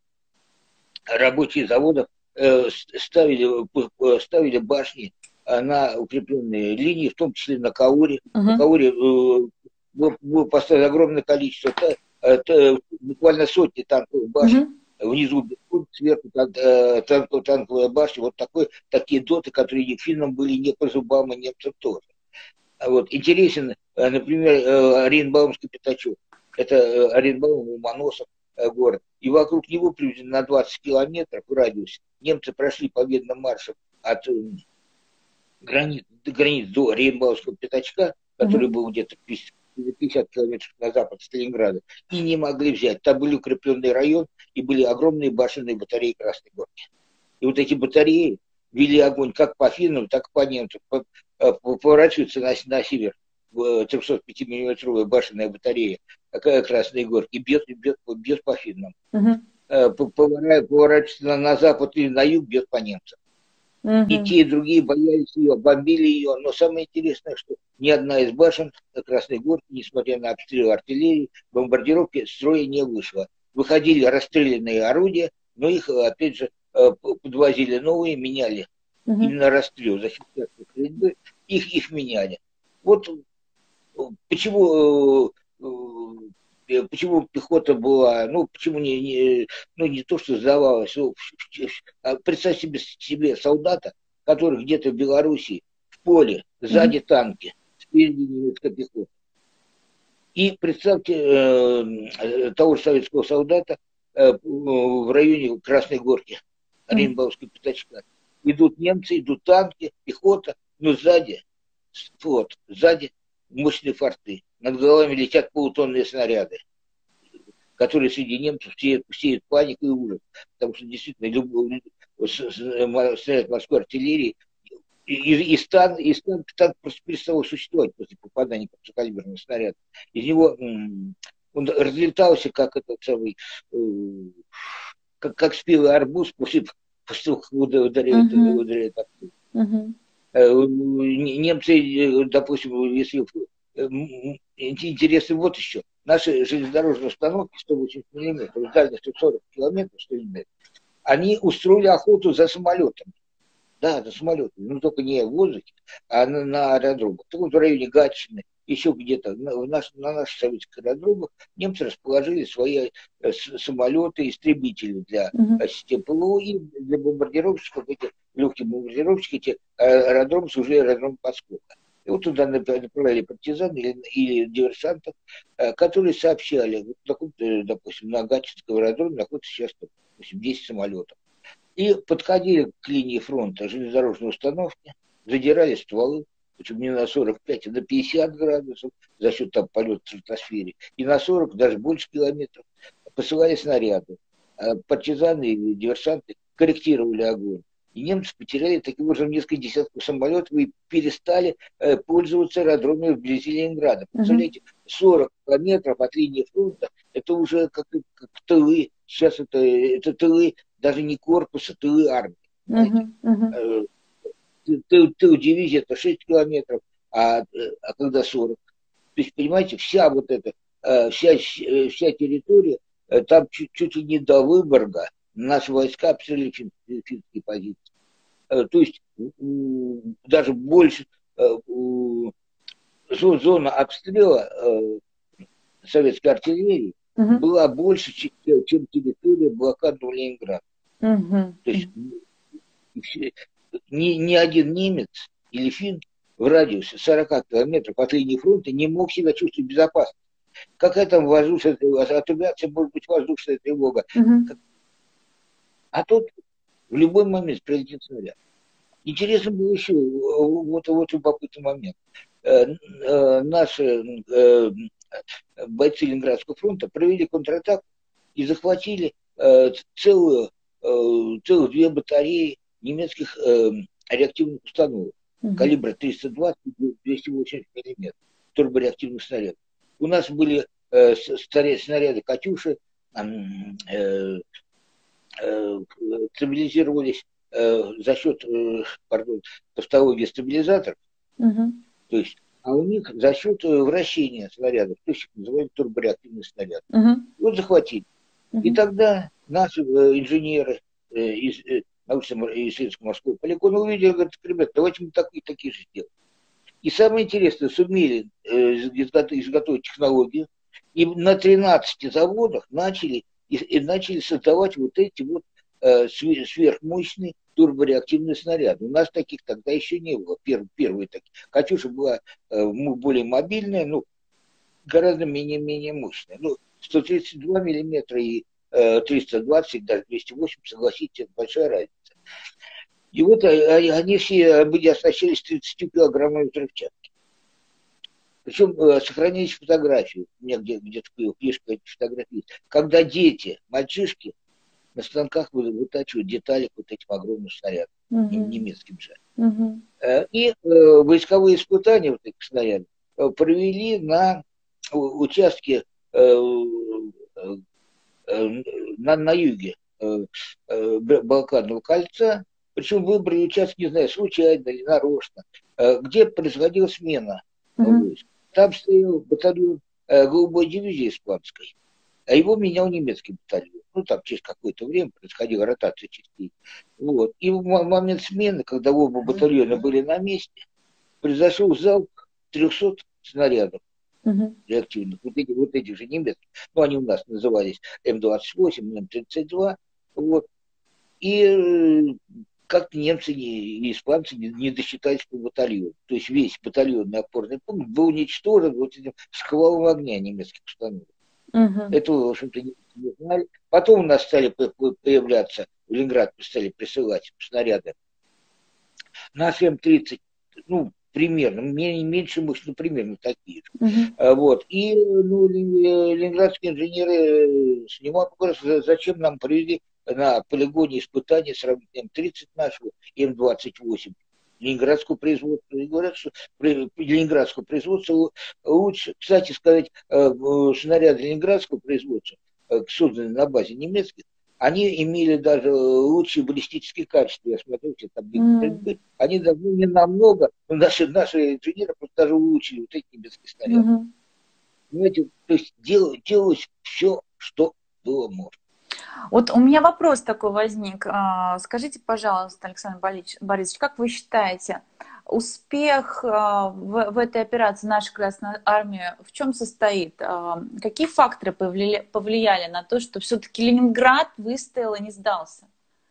рабочие заводов э, ставили, ставили башни на укрепленные линии, в том числе на Кауре. На Мгм. Кауре э, было, было поставлено огромное количество, та, та, буквально сотни танковых башен. Мгм. Внизу бетон, сверху э, танковая, танковая башня. Вот такой, такие доты, которые финнам были не по зубам, и немцам тоже. А вот интересен, э, например, э, Оренбаумский пятачок. Это э, Оренбаум, Ломоносов э, город. И вокруг него приблизительно на двадцать километров в радиусе немцы прошли победным маршем от э, границ, до границ до Оренбаумского пятачка, который Мгм. был где-то пятьдесят километров на запад Сталинграда, и не могли взять. Там был укрепленный район, и были огромные башенные батареи Красной Горки. И вот эти батареи вели огонь как по финнам, так и по немцам. Поворачиваются на, на север трехсот пятимиллиметровая башенная батарея, такая Красная Горка, и бьет, бьет, бьет по финнам. Мгм. Поворачивается на, на запад или на юг, бьет по немцам. И Мгм. те, и другие боялись ее, бомбили ее. Но самое интересное, что ни одна из башен Красной Горки, несмотря на обстрелы артиллерии, бомбардировки строя не вышла. Выходили расстрелянные орудия, но их, опять же, подвозили новые, меняли. Мгм. Именно расстрел, защита стрельбы, их, их меняли. Вот почему, э, почему пехота была, ну, почему не, не, ну, не то, что сдавалась, ну, представь себе, себе солдата, который где-то в Белоруссии в поле, сзади Мгм. танки, спереди немецкая пехота. И представьте э, того же советского солдата э, в районе Красной Горки, Мгм. Оренбаумского пятачка. Идут немцы, идут танки, пехота, но сзади флот, сзади мощные форты. Над головами летят полутонные снаряды, которые среди немцев сеют, сеют панику и ужас. Потому что действительно любой снаряд морской артиллерии и, и стан, и стан, стан просто перестал существовать после попадания крупнокалиберного снаряда. Из него он разлетался, как этот самый, как, как спелый арбуз после, после того, как ударяет, uh-huh. ударяет арбуз. Uh-huh. Немцы, допустим, если интересно вот еще, наши железнодорожные установки сто восемьдесят миллиметров, дальностью сорок километров, они устроили охоту за самолетами. Да, за самолетами, но только не в воздухе, а на, на аэродромах. Так вот в районе Гатчины, еще где-то на, наш, на наших советских аэродромах немцы расположили свои э, самолеты, истребители для uh-huh. систем ПЛО и для бомбардировщиков, эти легкие бомбардировщики, эти аэродромы служили аэродромом подскока. И вот туда направляли партизан или, или диверсантов, э, которые сообщали, вот, допустим, на Гатчинском аэродроме находится сейчас, допустим, десять самолетов. И подходили к линии фронта железнодорожной установки, задирали стволы, причем не на сорок пять, а на пятьдесят градусов за счет там полета в стратосфере, и на сорок, даже больше километров, посылали снаряды. А партизаны и диверсанты корректировали огонь. И немцы потеряли таким образом несколько десятков самолетов и перестали э, пользоваться аэродромами вблизи Ленинграда. Представляете, сорок километров от линии фронта, это уже как, как тылы, сейчас это, это тылы, даже не корпуса, тылы армии. Uh-huh, uh-huh. Тыл, тыл дивизии это шесть километров, а, а когда сорок. То есть, понимаете, вся вот эта, вся, вся территория, там чуть, чуть ли не до Выборга наши войска обстреляли финские, финские позиции. То есть, даже больше зона обстрела советской артиллерии uh-huh. была больше, чем, чем территория блокадного Ленинграда. Uh-huh. То есть ни, ни один немец или финн в радиусе сорок километров от линии фронта не мог себя чувствовать безопасно. Какая там воздушная тревога? От авиации может быть воздушная тревога. Uh-huh. А тут в любой момент прилетит снаряд. Интересно было еще, вот, вот любопытный момент. Наши бойцы Ленинградского фронта провели контратаку и захватили целую, целых две батареи немецких реактивных установок uh-huh. калибра триста двадцать - двести восемьдесят миллиметров турбореактивных снарядов. У нас были э, снаряды «Катюши», э, э, стабилизировались э, за счет э, пардон, тавтологии стабилизаторов, uh-huh. то есть, а у них за счет вращения снарядов, то есть называют турбореактивный снаряд. Uh-huh. Вот захватили. Uh-huh. И тогда наши э, инженеры э, из э, научно-исследовательского морского полигона увидели, говорят, ребята, давайте мы такие, такие же сделаем. И самое интересное, сумели э, изготовить технологию, и на тринадцати заводах начали, и, и начали создавать вот эти вот э, сверхмощные турбореактивные снаряды. У нас таких тогда еще не было. Пер, первые такие. «Катюша» была э, более мобильная, но гораздо менее-менее мощная. Ну, сто тридцать два миллиметра и э, триста двадцать, даже двести восемьдесят, согласитесь, это большая разница. И вот они все были оснащались тридцатью килограммами взрывчатки. Причем э, сохранились фотографии. У меня где- где-то книжка эти фотографии есть. Когда дети, мальчишки, на станках вытачивают детали к вот этим огромным снарядам, uh-huh. немецким же. Uh-huh. Э, и э, войсковые испытания вот этих снарядов э, провели на участке э, э, на, на юге э, э, Балканного кольца. Причем выбрали участок, не знаю, случайно или нарочно, где происходила смена войск. Uh-huh. Там стоял батальон э, голубой дивизии испанской, а его менял немецкий батальон. Ну, там через какое-то время происходила ротация частей. Вот. И в момент смены, когда оба батальона были на месте, произошел залп трехсот снарядов uh-huh. реактивных, вот этих, вот этих же немецких. Ну, они у нас назывались эм двадцать восемь, эм тридцать два. Вот. И как немцы и испанцы не, не досчитались по батальону. То есть весь батальонный опорный пункт был уничтожен вот этим шквалом огня немецких установок. Uh-huh. Этого, в общем-то, не, не знали. Потом у нас стали появляться, в Ленинград стали присылать снаряды на эм тридцать, ну, примерно, меньше мощь, ну, примерно такие же. Uh-huh. Вот. И ну, ленинградские инженеры снимают вопрос, зачем нам привезли на полигоне испытаний сравнить эм тридцать нашего и эм двадцать восемь ленинградского производства. И говорят, что ленинградского производства лучше. Кстати сказать, снаряды ленинградского производства, созданные на базе немецких, они имели даже лучшие баллистические качества. Я смотрел все таблицы стрельбы. Mm. Они даже не намного, но наши, наши инженеры просто даже улучшили вот эти немецкие снаряды. Mm-hmm. Понимаете, то есть дел, делалось все, что было можно. Вот у меня вопрос такой возник. Скажите, пожалуйста, Александр Борисович, как вы считаете, успех в, в этой операции нашей Красной Армии в чем состоит? Какие факторы повлияли, повлияли на то, что все-таки Ленинград выстоял и не сдался?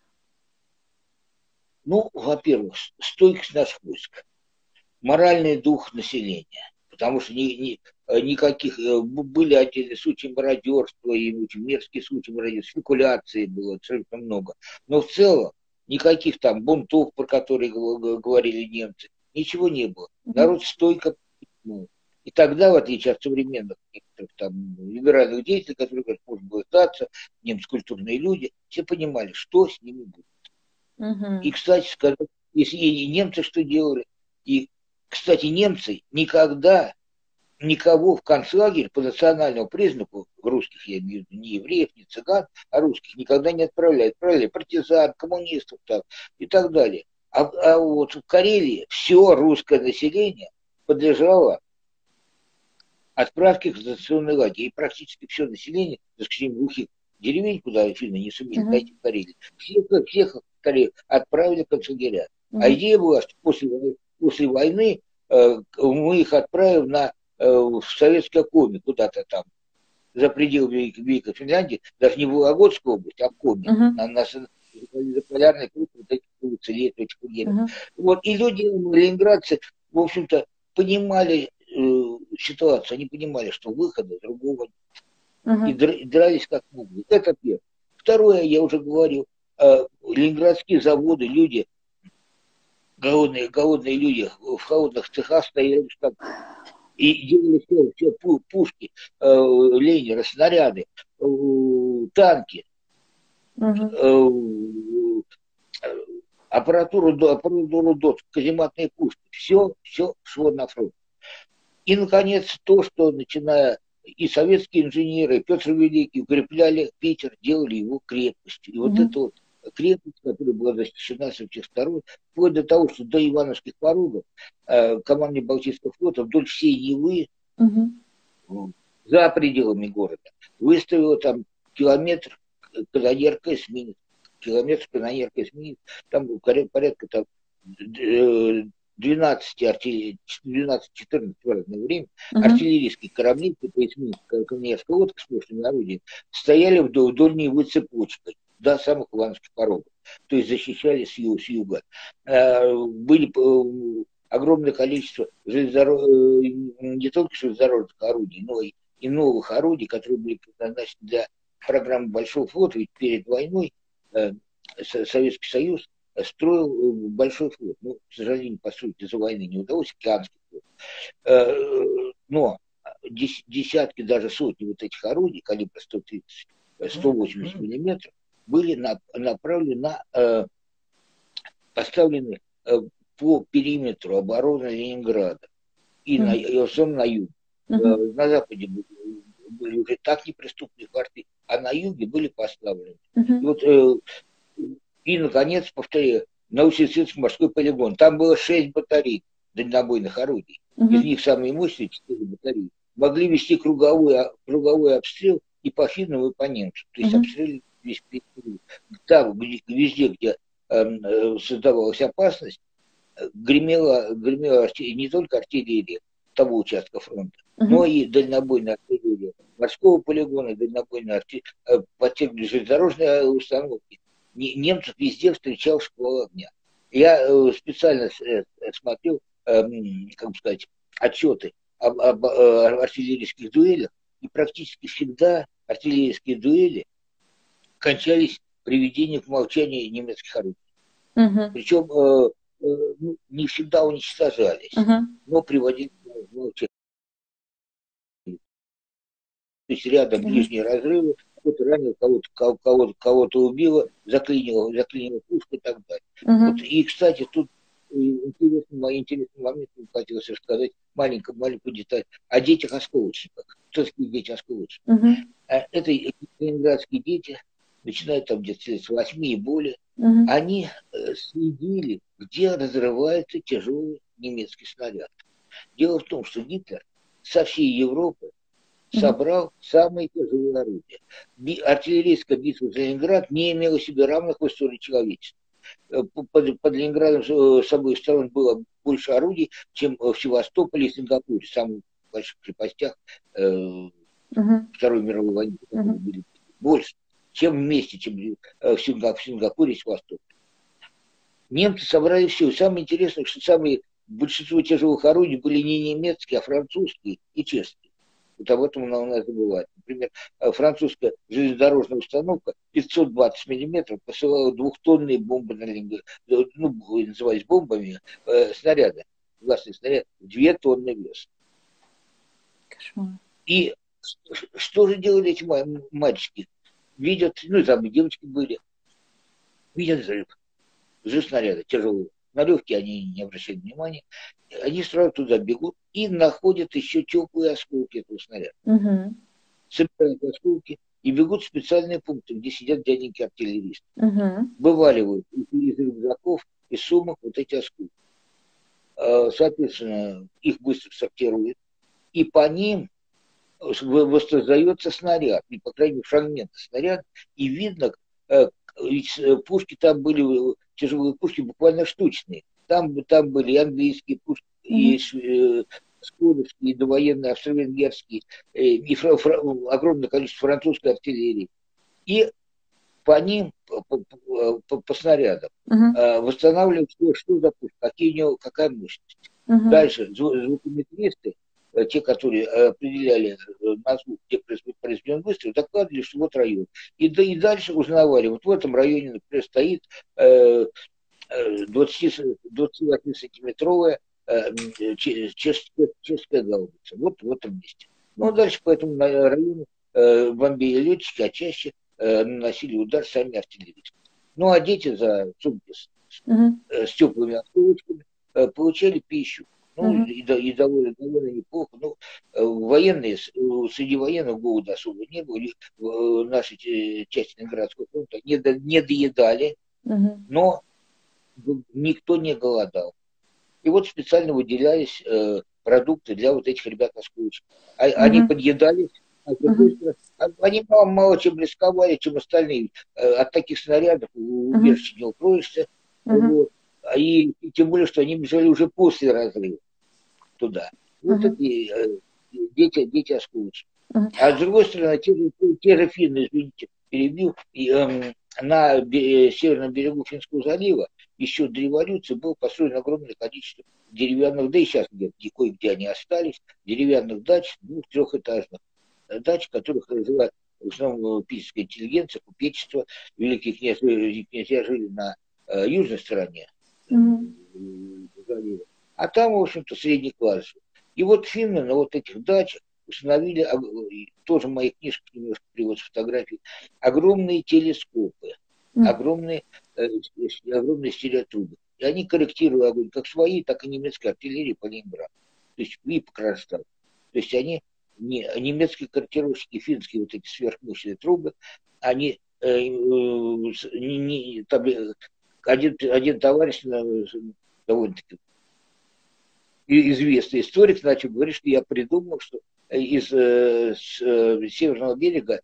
Ну, во-первых, стойкость наших войск, моральный дух населения. Потому что ни, ни, никаких, были отдельные случаи мародерства, и мерзкие случаи мародерства, спекуляции было абсолютно много. Но в целом никаких там бунтов, про которые говорили немцы, ничего не было. Народ стойко ну, и тогда, в отличие от современных некоторых там либеральных деятелей, которые говорят, можно было сдаться, немцы культурные люди, все понимали, что с ними будет. Uh-huh. И, кстати сказать, если и немцы что делали, и кстати, немцы никогда никого в концлагерь по национальному признаку, русских, я имею в виду, не евреев, не цыган, а русских, никогда не отправляли. Отправляли партизан, коммунистов так, и так далее. А, а вот в Карелии все русское население подлежало отправке в концентрационный лагерь. И практически все население, за исключением глухих деревень, куда финны не сумели uh-huh. дойти в Карелии, всех, всех в Карелию отправили в концлагеря. Uh-huh. А идея была, что после войны После войны э, мы их отправим на, э, в советское Коми, куда-то там, за пределы Великой Финляндии, даже не в Вологодскую область, а в Коми, uh-huh. на, на, на полярный круг вот этих улиц, этих uh-huh. Вот, и люди, ленинградцы, в общем-то, понимали э, ситуацию, они понимали, что выхода другого нет. Uh-huh. И, др, и дрались как могли. Это первое. Второе, я уже говорил, э, ленинградские заводы, люди, голодные, голодные люди в холодных цехах стояли штаб и делали все, все пушки, э, лейнеры, снаряды, э, танки, uh-huh. э, аппаратуру, аппаратуру ДОТ, казематные пушки. Все, все шло на фронт. И, наконец, то, что, начиная и советские инженеры, Петр Великий укрепляли Питер, делали его крепостью. И uh-huh. вот это вот крепость, которая была защищена со всех сторон, вплоть до того, что до Ивановских порогов э, командование Балтийского флота вдоль всей Невы, угу. за пределами города, выставила там километр канонерка эсминец, километр канонерка эсминец, там порядка там двенадцать-четырнадцать в разное время, uh-huh. артиллерийские корабли, типа эсминецкая канонерская лодка с мощным орудием, стояли вдоль, вдоль Невы цепочкой до самых Ивановских порогов, то есть защищали с юга. С юга. Были огромное количество железнодорож... не только железнодорожных орудий, но и, и новых орудий, которые были предназначены для программы Большого флота, ведь перед войной Советский Союз строил большой флот. Ну, к сожалению, по сути, из-за войны не удалось, океанский флот. Но десятки, даже сотни вот этих орудий калибра сто тридцать - сто восемьдесят миллиметров были направлены на, поставлены по периметру обороны Ленинграда и, mm-hmm. на, и особенно на юге. Mm-hmm. На западе были, были уже так неприступные форты, а на юге были поставлены. Mm-hmm. И, вот, и, наконец, повторяю, научно-исследовательский морской полигон. Там было шесть батарей дальнобойных орудий. Mm-hmm. Из них самые мощные четыре батареи. Могли вести круговой, круговой обстрел и по финнам, и по немцам. То есть mm-hmm. обстрелили весь период. Там, где, везде, где э, создавалась опасность, гремела, гремела артиллерия, не только артиллерия того участка фронта, uh-huh. но и дальнобойная артиллерия морского полигона, дальнобойная артиллерия, подтягивали железнодорожные установки. Немцев везде встречал шквал огня. Я э, специально э, смотрел, э, как бы сказать, отчеты об, об э, артиллерийских дуэлях, и практически всегда артиллерийские дуэли кончались приведением к молчанию немецких орудий. Uh-huh. Причем э, Ну, не всегда уничтожались, uh-huh. но приводили к молчанию. То есть рядом uh-huh. ближние разрывы, кто-то ранил, кого-то, кого-то, кого-то убило, заклинило, заклинило пушку и так далее. Uh-huh. Вот, и, кстати, тут интересный, интересный момент, хотелось рассказать маленькую, маленькую деталь о детях-осколочниках. Кто такие дети-осколочники? Угу. Это ленинградские дети, начиная там где-то с восьми и более, угу. они следили, где разрывается тяжелый немецкий снаряд. Дело в том, что Гитлер со всей Европы собрал самые тяжелые орудия. Би- артиллерийская битва за Ленинград не имела себе равных в истории человечества. Под, под Ленинградом с обоих сторон было больше орудий, чем в Севастополе и Сингапуре, самых больших крепостях э, uh-huh. Второй мировой войны, которые uh-huh. были больше, чем вместе, чем в, Сингап, в Сингапуре и Севастополе. Немцы собрали все. И самое интересное, что самые большинство тяжелых орудий были не немецкие, а французские и чешские. Вот об этом у нас забывают. Например, французская железнодорожная установка пятьсот двадцать миллиметров посылала двухтонные бомбы на Ленинград, ну, назывались бомбами, э, снаряды, гласный снаряд, две тонны вес. Кошмар. И что же делали эти мальчики? Видят, ну и там и девочки были, видят взрыв, взрыв снаряда тяжелый. На легкие они не обращают внимания. Они сразу туда бегут и находят еще теплые осколки этого снаряда. Угу. Собирают осколки и бегут в специальные пункты, где сидят дяденьки артиллеристы. Угу. Вываливают из рюкзаков, из сумок вот эти осколки. Соответственно, их быстро сортируют. И по ним воссоздается снаряд, и, по крайней мере, фрагменты снаряда. И видно, ведь пушки там были, тяжелые пушки буквально штучные. Там, там были и английские пушки, mm-hmm. и сколовские, и довоенные, австро-венгерские, и фра- фра- огромное количество французской артиллерии. И по ним, по, по, по, по снарядам, mm-hmm. восстанавливают, что, что за пушка, какие у него, какая мощность. Mm-hmm. Дальше звукометристы, те, которые определяли на звук, где произведен выстрел, докладывали, что вот район. И, да, и дальше узнавали, вот в этом районе, например, стоит э, двадцатисантиметровая э, чешская, чешская гаубица. Вот в этом месте. Ну, а дальше по этому району э, бомбили летчики, а чаще э, наносили удар сами артиллеристы. Ну, а дети за сумки с, uh-huh. э, с теплыми осколочками э, получали пищу. Ну, uh-huh. и, и довольно, довольно неплохо. Ну, военные, среди военных голода особо не было. В нашей части Ленинградского фронта не, до, не доедали, uh-huh. но никто не голодал. И вот специально выделялись э, продукты для вот этих ребят-осколочников. А, uh-huh. Они подъедались, а uh-huh. они мало, мало чем рисковали, чем остальные. От таких снарядов убежище uh-huh. не укроешься. Uh-huh. Вот. И, и тем более, что они бежали уже после разрыва туда. Вот uh-huh. такие э, дети, дети осколочники. Uh-huh. А с другой стороны, те же, те же финны, извините, перебил, и, э, на бе- северном берегу Финского залива еще до революции было построено огромное количество деревянных, да и сейчас где-то кое-где они остались, деревянных дач, двух-трехэтажных дач, в которых жила в основном питерская интеллигенция, купечество, великие князья, князья жили на э, южной стороне uh-huh. залива. А там, в общем-то, средний класс. И вот финны на вот этих дачах установили, тоже в моих книжках немножко привод фотографий, огромные телескопы, mm. огромные, э, огромные стереотрубы. И они корректируют огонь как свои, так и немецкой артиллерии по Ленинграду. То есть и по Кронштадту. То есть они, не, немецкие корректировщики, финские вот эти сверхмощные трубы, они э, э, не, не, там, один, один товарищ довольно-таки известный историк начал говорить, что я придумал, что из э, с, э, северного берега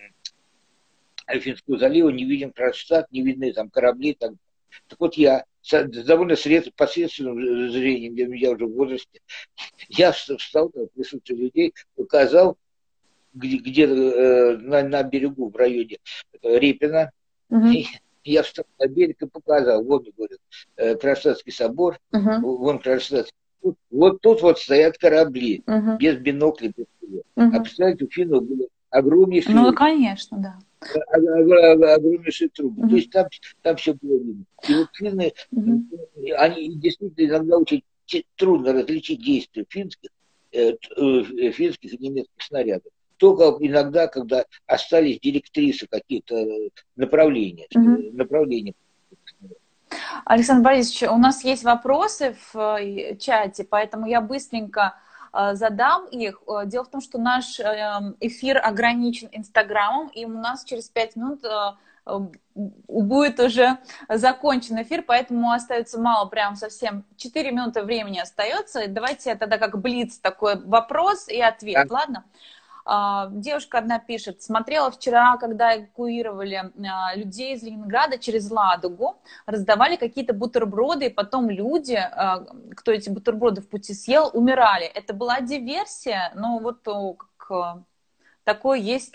Финского залива не виден Кронштадт, не видны там корабли. Так, так вот я с довольно сред, посредственным зрением, я, я уже в возрасте, я встал в присутствии людей, показал, где, где э, на, на берегу в районе Репина, uh-huh. я встал на берег и показал, вон, говорит, Кронштадтский собор, uh-huh. вон Кронштадтский. Вот, вот тут вот стоят корабли, uh-huh. без бинокля, без всего. Uh-huh. А представляете, у финнов были огромнейшие... Ну, конечно, да. Огромнейшие трубы. Uh-huh. То есть там, там все было видно. И вот финны, uh-huh. они действительно иногда очень трудно различить действия финских, э, э, финских и немецких снарядов. Только иногда, когда остались директрисы какие-то направления, uh-huh. направления. Александр Борисович, у нас есть вопросы в чате, поэтому я быстренько задам их. Дело в том, что наш эфир ограничен Инстаграмом, и у нас через пять минут будет уже закончен эфир, поэтому остается мало, прям совсем четыре минуты времени остается. Давайте тогда как блиц такой вопрос и ответ, да. Ладно? Девушка одна пишет: смотрела вчера, когда эвакуировали людей из Ленинграда через Ладогу, раздавали какие-то бутерброды, и потом люди, кто эти бутерброды в пути съел, умирали. Это была диверсия? Ну вот как, такое есть...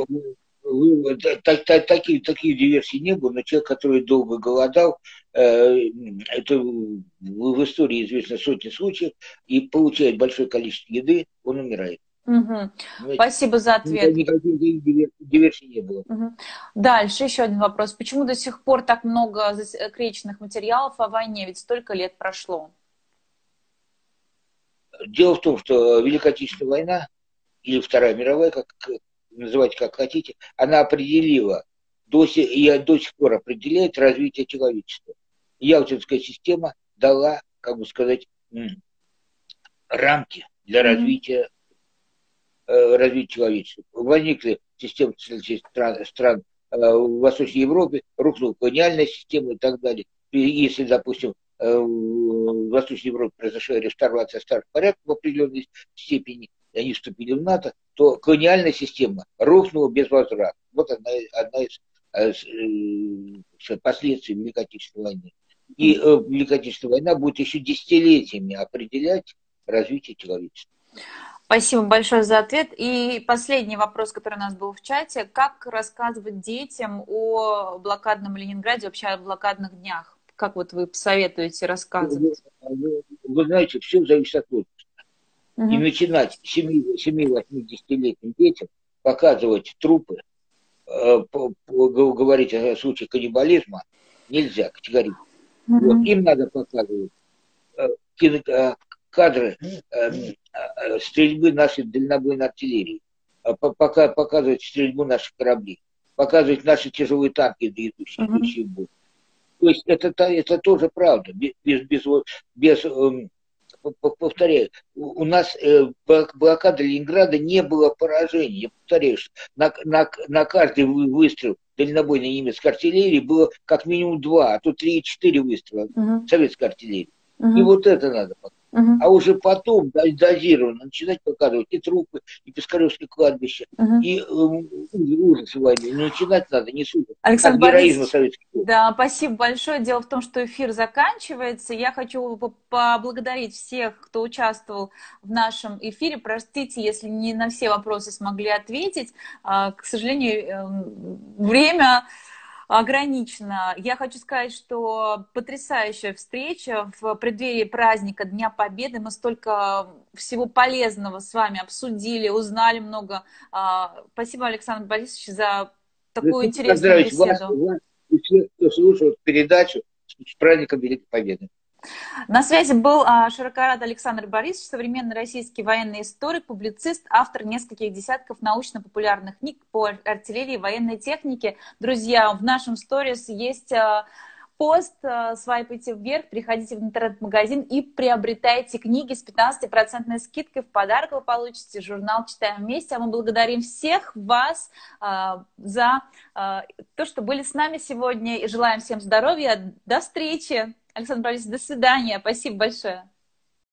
Такие, такие диверсии не было, но человек, который долго голодал, это в истории известно сотни случаев, и получает большое количество еды, он умирает. Угу. Спасибо за ответ. Никаких диверсий не было. Угу. Дальше еще один вопрос. Почему до сих пор так много засекреченных материалов о войне? Ведь столько лет прошло. Дело в том, что Великая Отечественная война, или Вторая мировая, как называйте как хотите, она определила, до сих, и до сих пор определяет развитие человечества. Ялтинская система дала, как бы сказать, рамки для mm-hmm. развития развития человечества. Возникли системы стран, стран э, в Восточной Европе, рухнула колониальная система и так далее. И если, допустим, э, в Восточной Европе произошла реставрация старых порядков в определенной степени, и они вступили в НАТО, то колониальная система рухнула без возврата. Вот одна, одна из э, последствий Великой Отечественной войны. И э, Великая Отечественная война будет еще десятилетиями определять развитие человечества. Спасибо большое за ответ. И последний вопрос, который у нас был в чате. Как рассказывать детям о блокадном Ленинграде, вообще о блокадных днях? Как вот вы посоветуете рассказывать? Вы, вы знаете, все зависит от возраста. Угу. И начинать семи-восьмидесятилетним детям показывать трупы, э, по, по, говорить о случае каннибализма нельзя категорически. Угу. Вот, им надо показывать э, кино, э, кадры э, э, стрельбы нашей дальнобойной артиллерии, э, пока, показывать стрельбу наших кораблей, показывать наши тяжелые танки, идущие, uh-huh. идущие в бой. То есть это, это тоже правда. Без, без, без, э, повторяю, у нас э, блокада Ленинграда не было поражений. Я повторяю, что на, на, на каждый выстрел дальнобойной немецкой артиллерии было как минимум два, а то три-четыре выстрела uh-huh. советской артиллерии. Uh-huh. И вот это надо показать. Uh-huh. А уже потом дозированно начинать показывать и трупы, и Пискаревское кладбище, uh-huh. и э, ужасы войны. Начинать надо не сюда. Александр Борисович, да, спасибо большое. Дело в том, что эфир заканчивается. Я хочу поблагодарить всех, кто участвовал в нашем эфире. Простите, если не на все вопросы смогли ответить. К сожалению, время ограничено. Я хочу сказать, что потрясающая встреча в преддверии праздника Дня Победы. Мы столько всего полезного с вами обсудили, узнали много. Спасибо, Александр Борисович, за такую Я интересную беседу. Вас, вас и всех, кто слушает передачу с праздником Великой Победы. На связи был а, Широкорад Александр Борисович, современный российский военный историк, публицист, автор нескольких десятков научно-популярных книг по артиллерии и военной технике. Друзья, в нашем сторис есть а, пост, а, свайпайте вверх, приходите в интернет-магазин и приобретайте книги с пятнадцатипроцентной скидкой. В подарок вы получите журнал «Читаем вместе». А мы благодарим всех вас а, за а, то, что были с нами сегодня, и желаем всем здоровья. До встречи! Александр Борисович, до свидания. Спасибо большое.